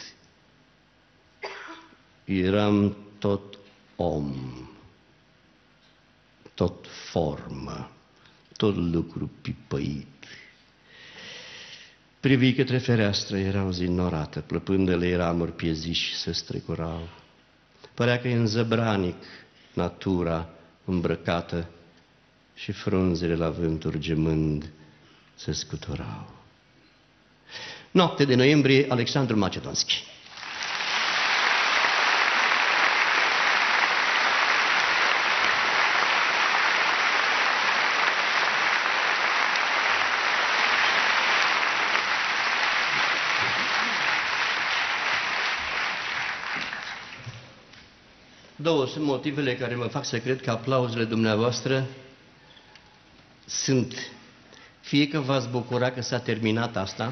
Eram tot om, tot formă, tot lucru pipăit. Privi către fereastră, era o zi norată, plăpândele ramuri pieziși se strecurau. Părea că e în zăbranic natura îmbrăcată și frunzele la vânturi gemând se scuturau. Noapte de noiembrie, Alexandru Macedonski. Două sunt motivele care mă fac să cred că aplauzele dumneavoastră sunt fie că v-ați bucura că s-a terminat asta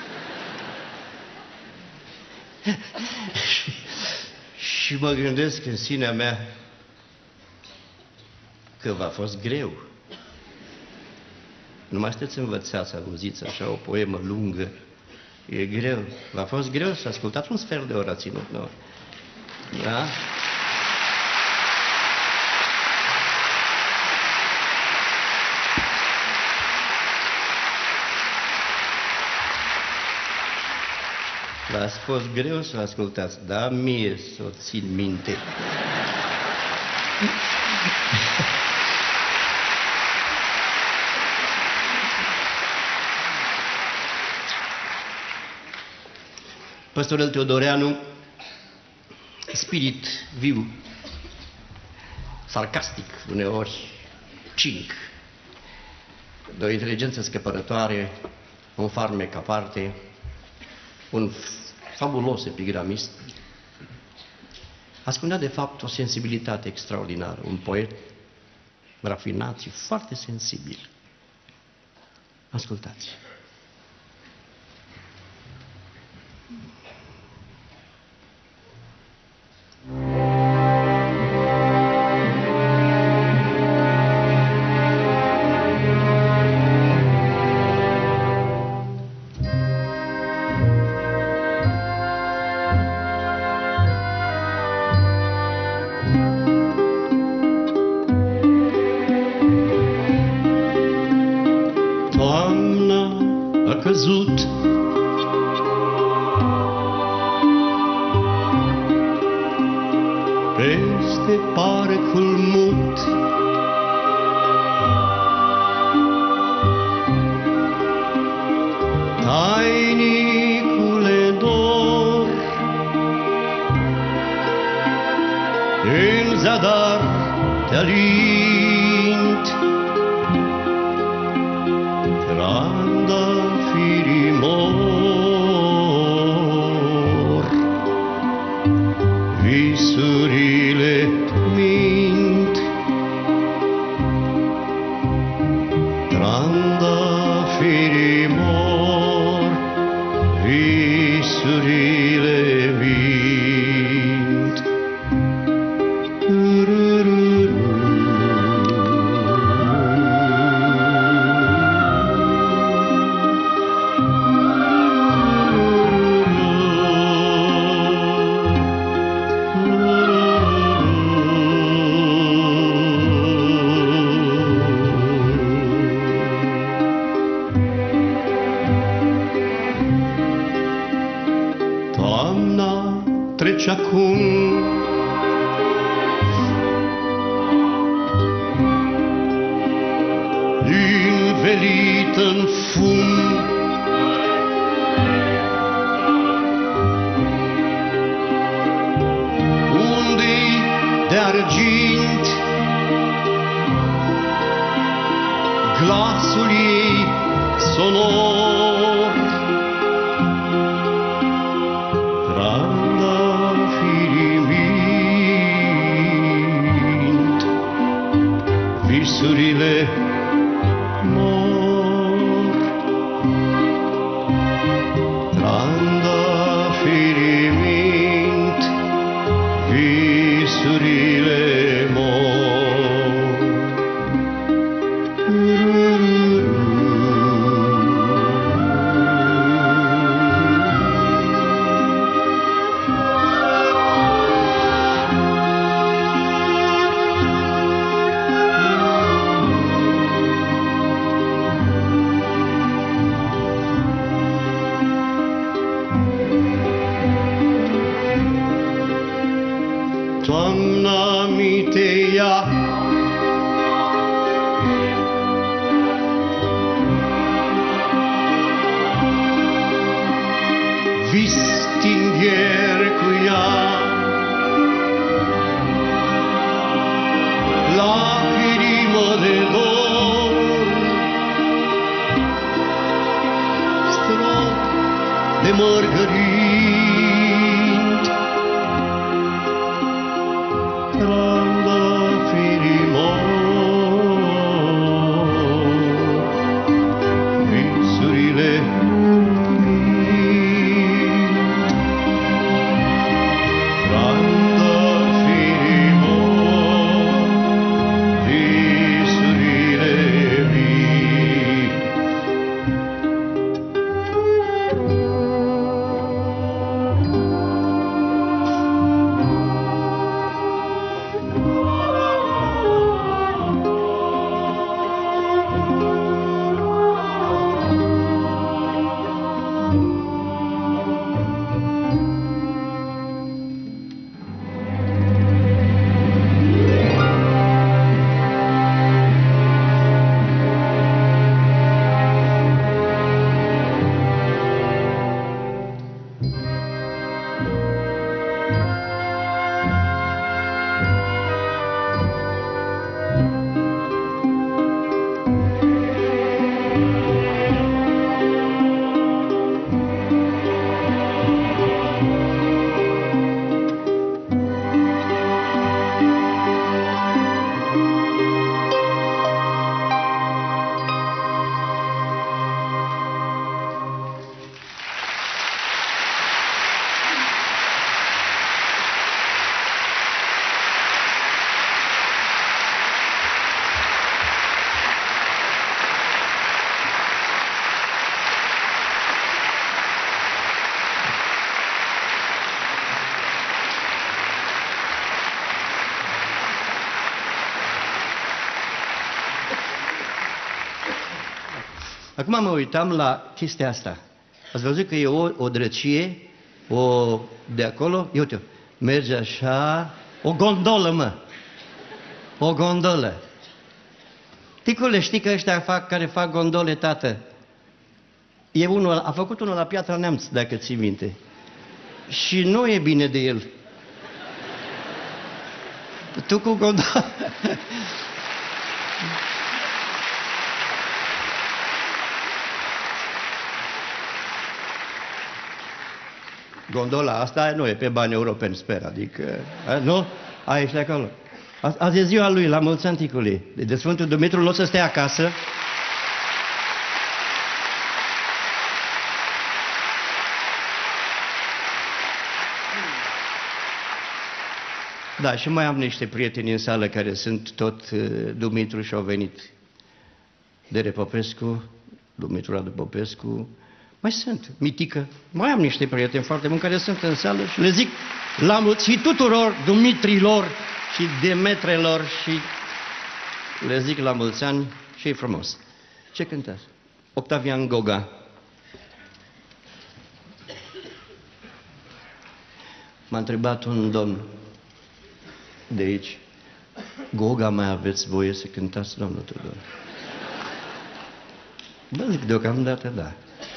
și mă gândesc în sinea mea că v-a fost greu. Nu mai sunteți învățați să auziți așa o poemă lungă. E greu. V-a fost greu să ascultați un sfert de oră ținut, nu? Da? V-a fost greu să ascultați, da? Mie să o țin minte. Păstorel Teodoreanu, spirit viu, sarcastic, uneori cinic, de o inteligență scăpărătoare, un farmec aparte, un fabulos epigramist, ascundea de fapt o sensibilitate extraordinară, un poet rafinat și foarte sensibil. Ascultați! văzut. Peste parcul mut, tainicule dor, în zadar te alint, trandafirii mor, visurile mint, trandafirii mor, visurile mint. Toamna trece acum, învelită în fum, unde-i de argint glasul ei sonor, trandafirii mint, visurile mor, trandafirii mint, visurile mor. Toamna mi te ia, vistingher cu ea, lacrimă de dor, strop de mărgărit, trandafirii mor, visurile mint, trandafirii mor, visurile mint. Acum mă uitam la chestia asta. Ați văzut că e o drăcie, de acolo, uite, merge așa, o gondolă, mă. O gondolă. Ticule, știi că ăștia care fac gondole, tată? A făcut unul la Piatra Neamț, dacă ții minte. Și nu e bine de el. Tu cu gondolă. Gondola asta nu e pe bani europeni, sper, adică, nu? Aia ești acolo. Azi e ziua lui, la mulți ani, ticule. De Sfântul Dumitru nu o să stea acasă. Da, și mai am niște prieteni în sală care sunt tot Dumitru și au venit. Dere Popescu, Dumitru Radu Popescu, mai sunt, Mitică, mai am niște prieteni foarte buni care sunt în sală și le zic la mulți și tuturor Dumitrilor și Demetrelor și le zic la mulți ani și e frumos. Ce cântați? Octavian Goga. M-a întrebat un domn de aici, Goga, mai aveți voie să cântați, domnul Tudor? Bă, zic, deocamdată da.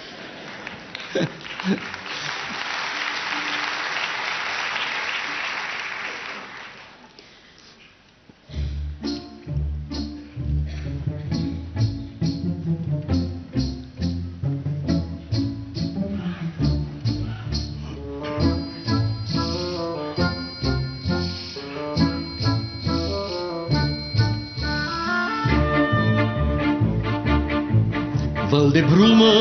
Văl de brumă,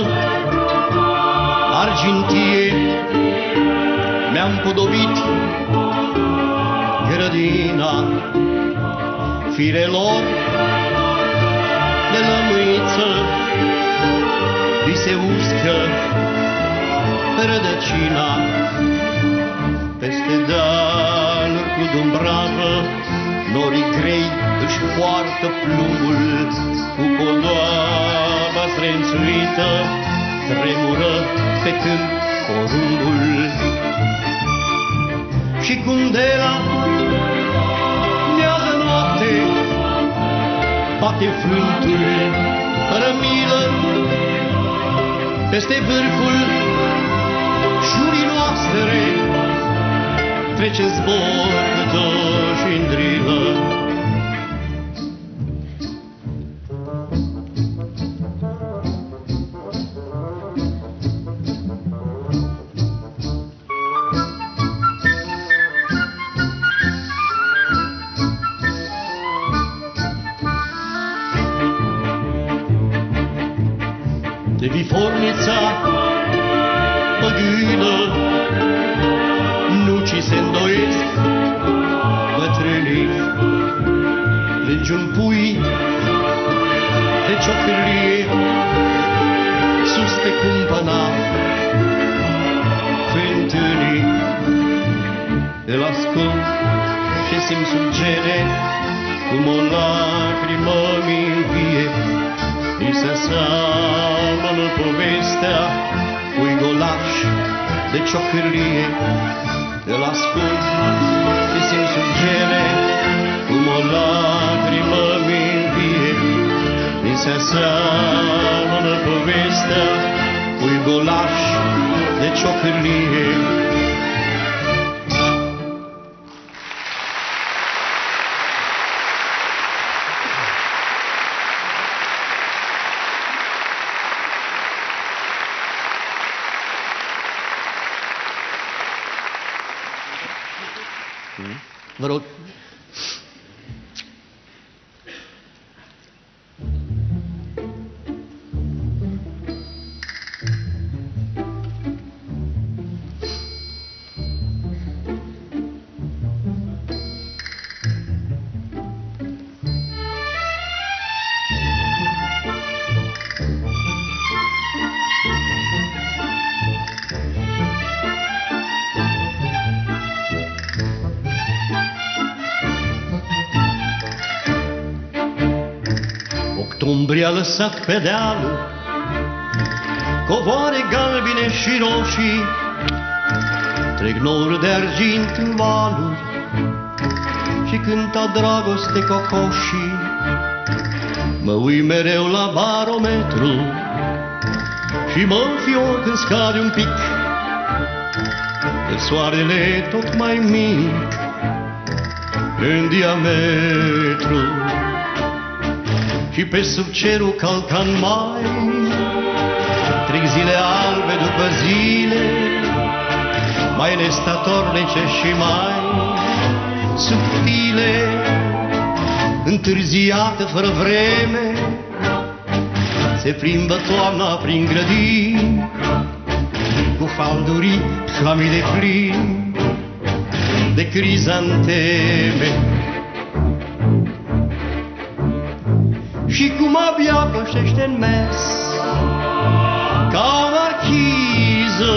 argintie, mi-am podobit grădina firelor de lămâiță, li se uscă rădăcina peste dealuri cu Dumbravă, norii grei își poartă plumul cu podoaba zrențuită, tremură pe câmp porumbul. Și cum de la miază noapte bate frântul fără milă peste vârful jurii noastre, trece zbor și îndrilă. De vifornița păgână nu ci se îndoiesc bătrânii, plângi un pui de ciocârlie sus te cumpăna fântânii. Îl ascult și simt sub gene cum o lacrimă mi vie, mi se seamănă povestea cui golaș de ciocârlie. Îl ascult și simt sub gene cum o lacrimă mi vie, mi se seamănă povestea cui golaș de ciocârlie. Vă rog. Octombrie a lăsat pe dealul covoare galbene și roșii, trec nori de argint în valuri și cânta dragoste cocoșii. Mă uit mereu la barometru și mă înfior când scade un pic, că soarele tot mai mic în diametru. Și pe sub cerul calcan mai trec zile albe după zile, mai nestatornice și mai subtile, întârziată fără vreme, se plimbă toamna prin grădini, cu faldurii flami de plin de crizanteme. Și cum abia pășește în mers, ca o marchiză,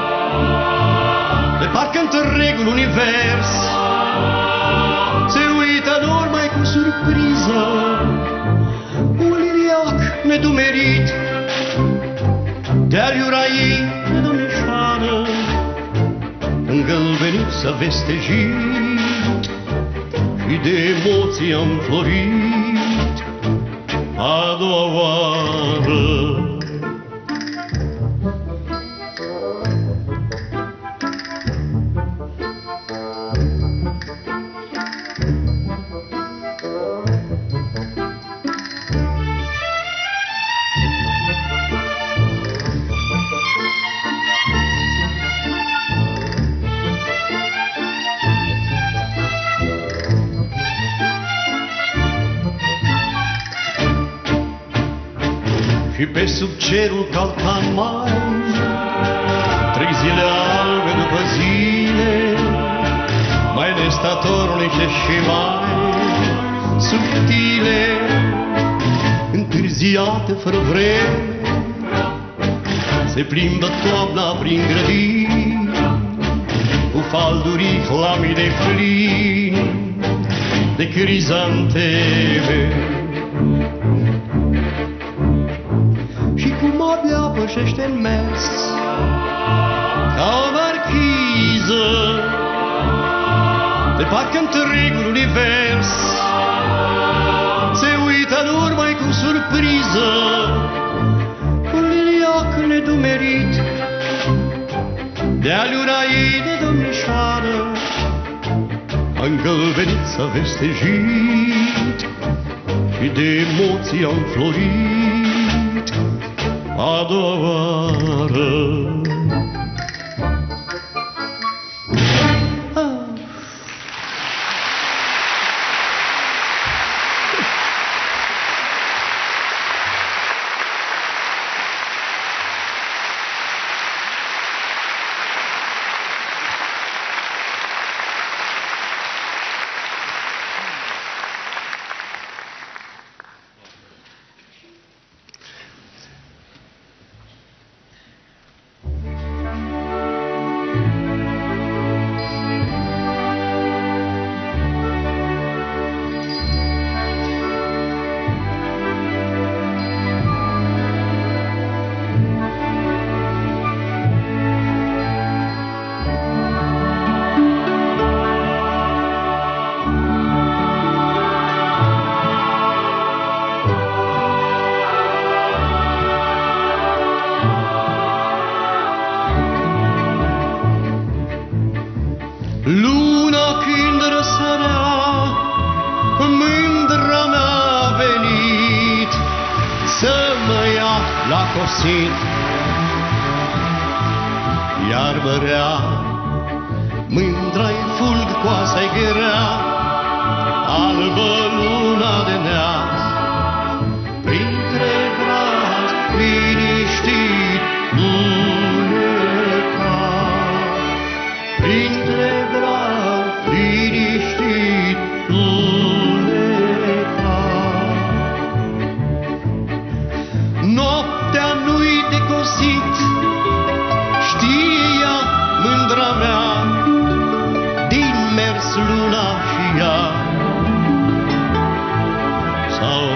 de parcă întregul univers se uită doar mai cu surpriză. Un liliac nedumerit de-al iuraiei de domnișoară, îngălbenit s-a vestejit și de emoții am florit a doua oară. Și pe sub cerul calcan mai trec zile albe după zile, mai nestatornice și mai subtile, întârziate fără vreme, se plimbă toamna prin grădini, cu faldurii flami de plin de crizanteme. Cum abia pășește în mers, ca o marchiză, de parcă întregul univers se uită în urmă cu surpriză. Un liliac nedumerit de-al iuraiei de domnișoară, îngălbenit s-a vestejit și de emoții am florit a doua oară. Luna când răsărea, mândra mea a venit să mă ia la cosit, iar mărea mândra-i fulg, coasa-i grea, albă luna de neaz, printre brazi liniștit luneca, printre brazi liniștit luneca. Noaptea nu-i de cosit, știe ea, mândra mea, din mers luna și ea, s-au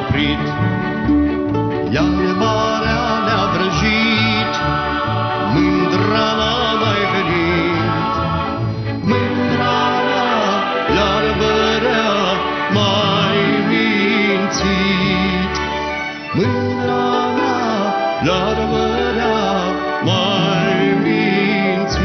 mândra mea le-ar părea mai mințit.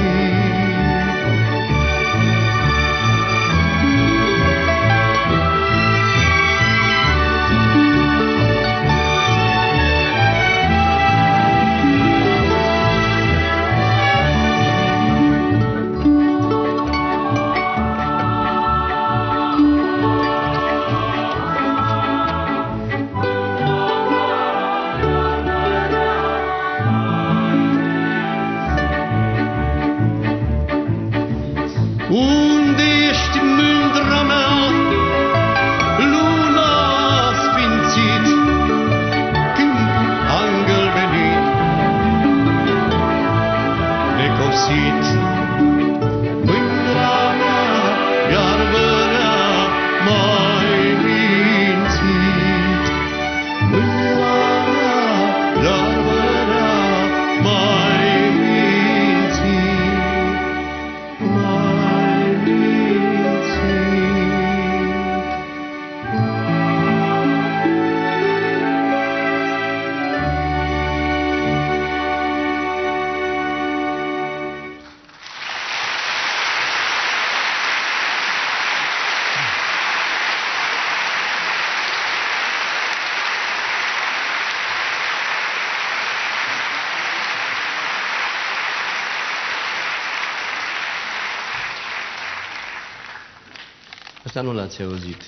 Unde ești, mândra mea, luna sfințit, când a îngălbenit, necopsit? Mândra mea i-ar părea mai mințit. Mândra mea i-ar părea mai mințit. Asta nu l-ați auzit.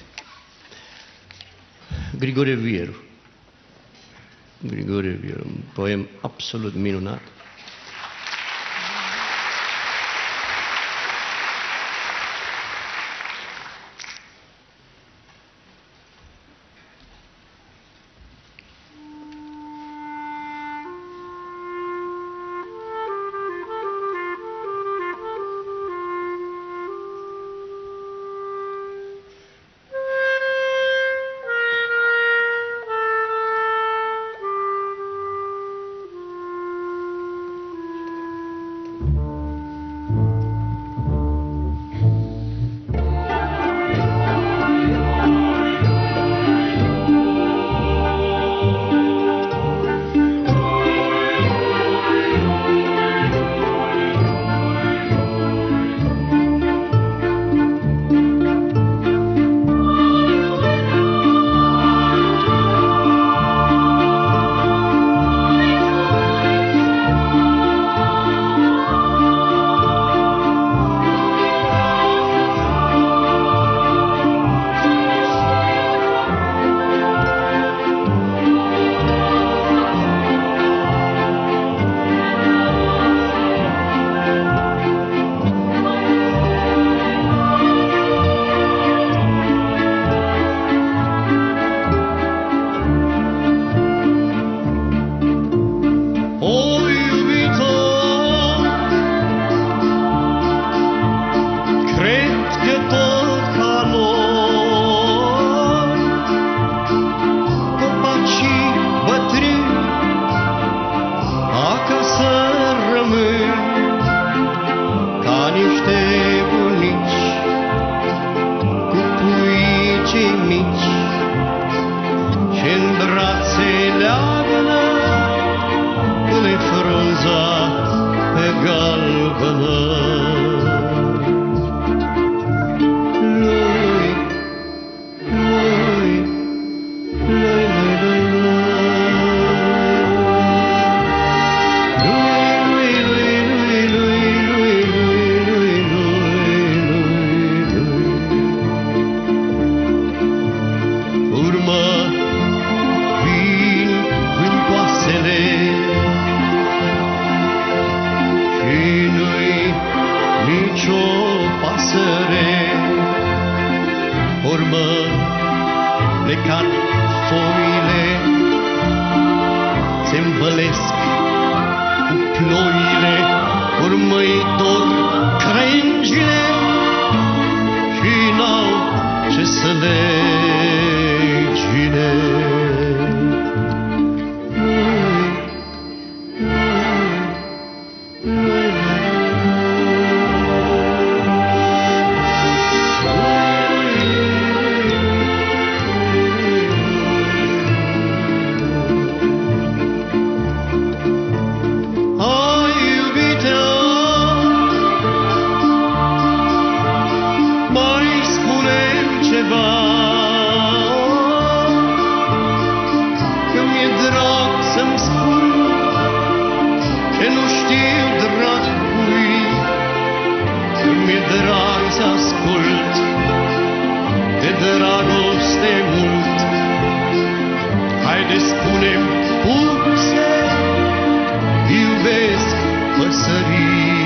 Grigore Vieru. Grigore Vieru, un poem absolut minunat. știu, drag cui, mi-e drag să ascult de dragoste mult. Haide, spune-mi cum să iubesc păsările.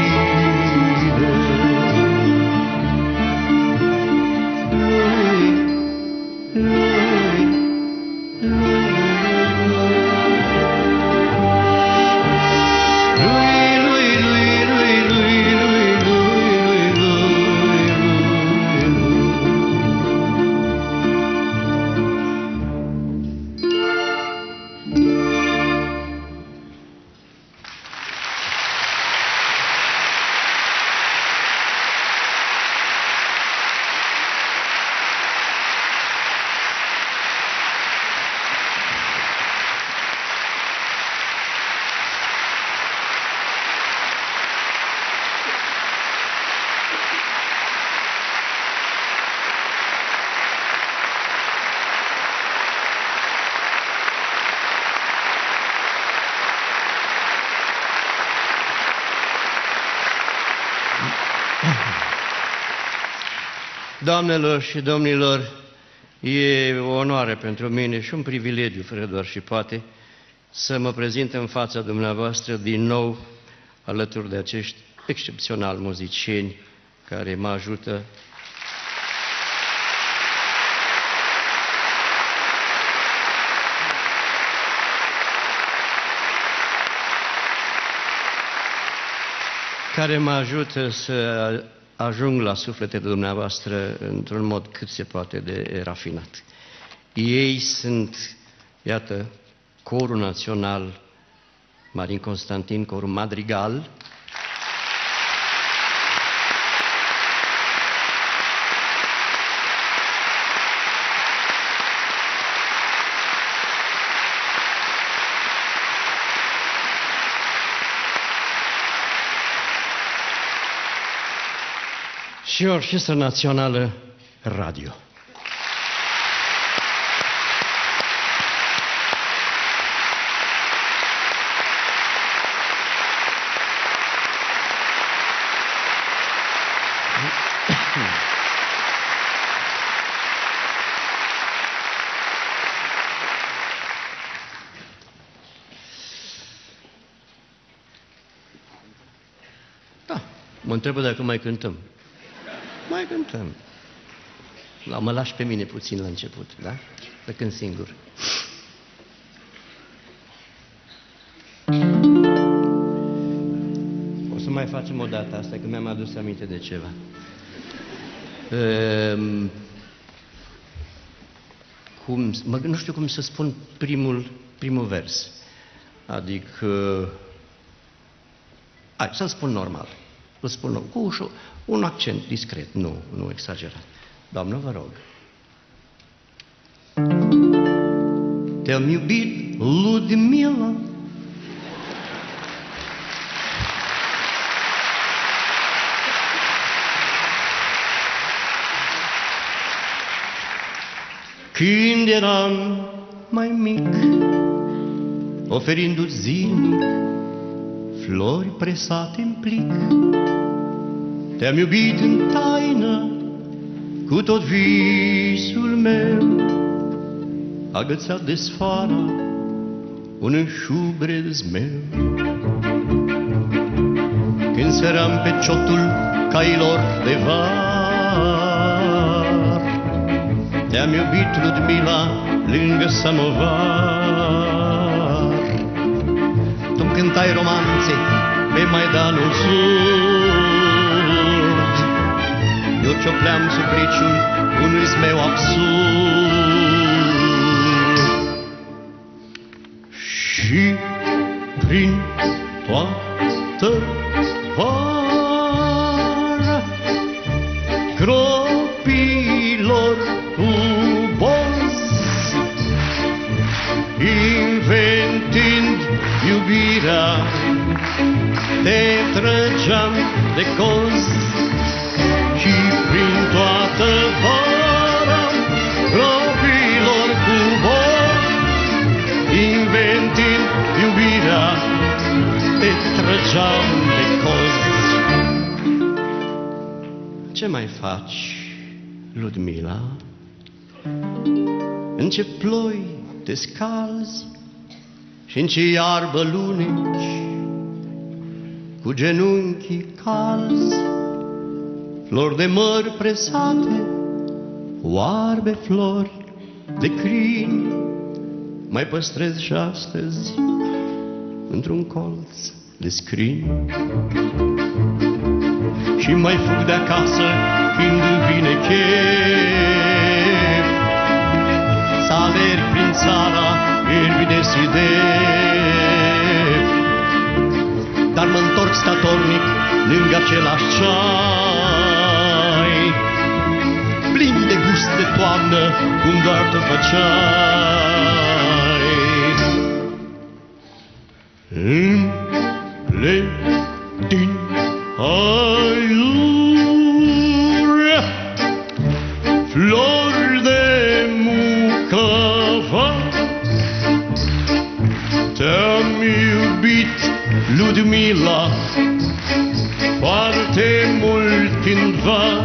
Doamnelor și domnilor, e o onoare pentru mine și un privilegiu, fără doar și poate, să mă prezint în fața dumneavoastră din nou alături de acești excepționali muzicieni care mă ajută să ajung la sufletele dumneavoastră într-un mod cât se poate de rafinat. Ei sunt, iată, Corul Național Marin Constantin, Corul Madrigal, și Orchestra Națională Radio. Da, mă întrebă dacă mai cântăm. Mai cântăm. Da, mă lași pe mine puțin la început, da? Să cânt singur. O să mai facem o dată asta, că mi-am adus aminte de ceva. Nu știu cum să spun primul vers. Adică... Hai, să-l spun normal. Îl spun cu un accent discret, nu exagerat. Doamnă, vă rog. Te-am iubit, Ludmila, când eram mai mic, oferindu-ți zilnic flori presate în plic. Te-am iubit în taină cu tot visul meu, agățat de sfoară un șubrez meu. Când săream pe ciotul cailor de var, te-am iubit, Ludmila, lângă samovar. Tu-mi cântai romanțe pe Maidanul Sud, eu ciopleam supliciul unui zmeu absurd. Și prin toată vara gropilor cu boz, inventând iubirea, te trăgeam de coz. Și prin toată vara gropilor cu boz, inventând iubirea, te trăgeam de cozi. Ce mai faci, Ludmila? În ce ploi te scalzi și în ce iarbă luneci, cu genunchii calzi, flori de măr presate, oarbe flori de crin, mai păstrezi și astăzi într-un colț de scrin. Și mai fug de acasă când vine chef, să alerg prin țara erbi de sidef. Dar mă întorc statornic lângă același ceai, plin de gust de toamnă, cum doar tu făceai. Îmi plec din aiurea flori de mucava, te-am iubit, Ludmila, foarte mult cândva.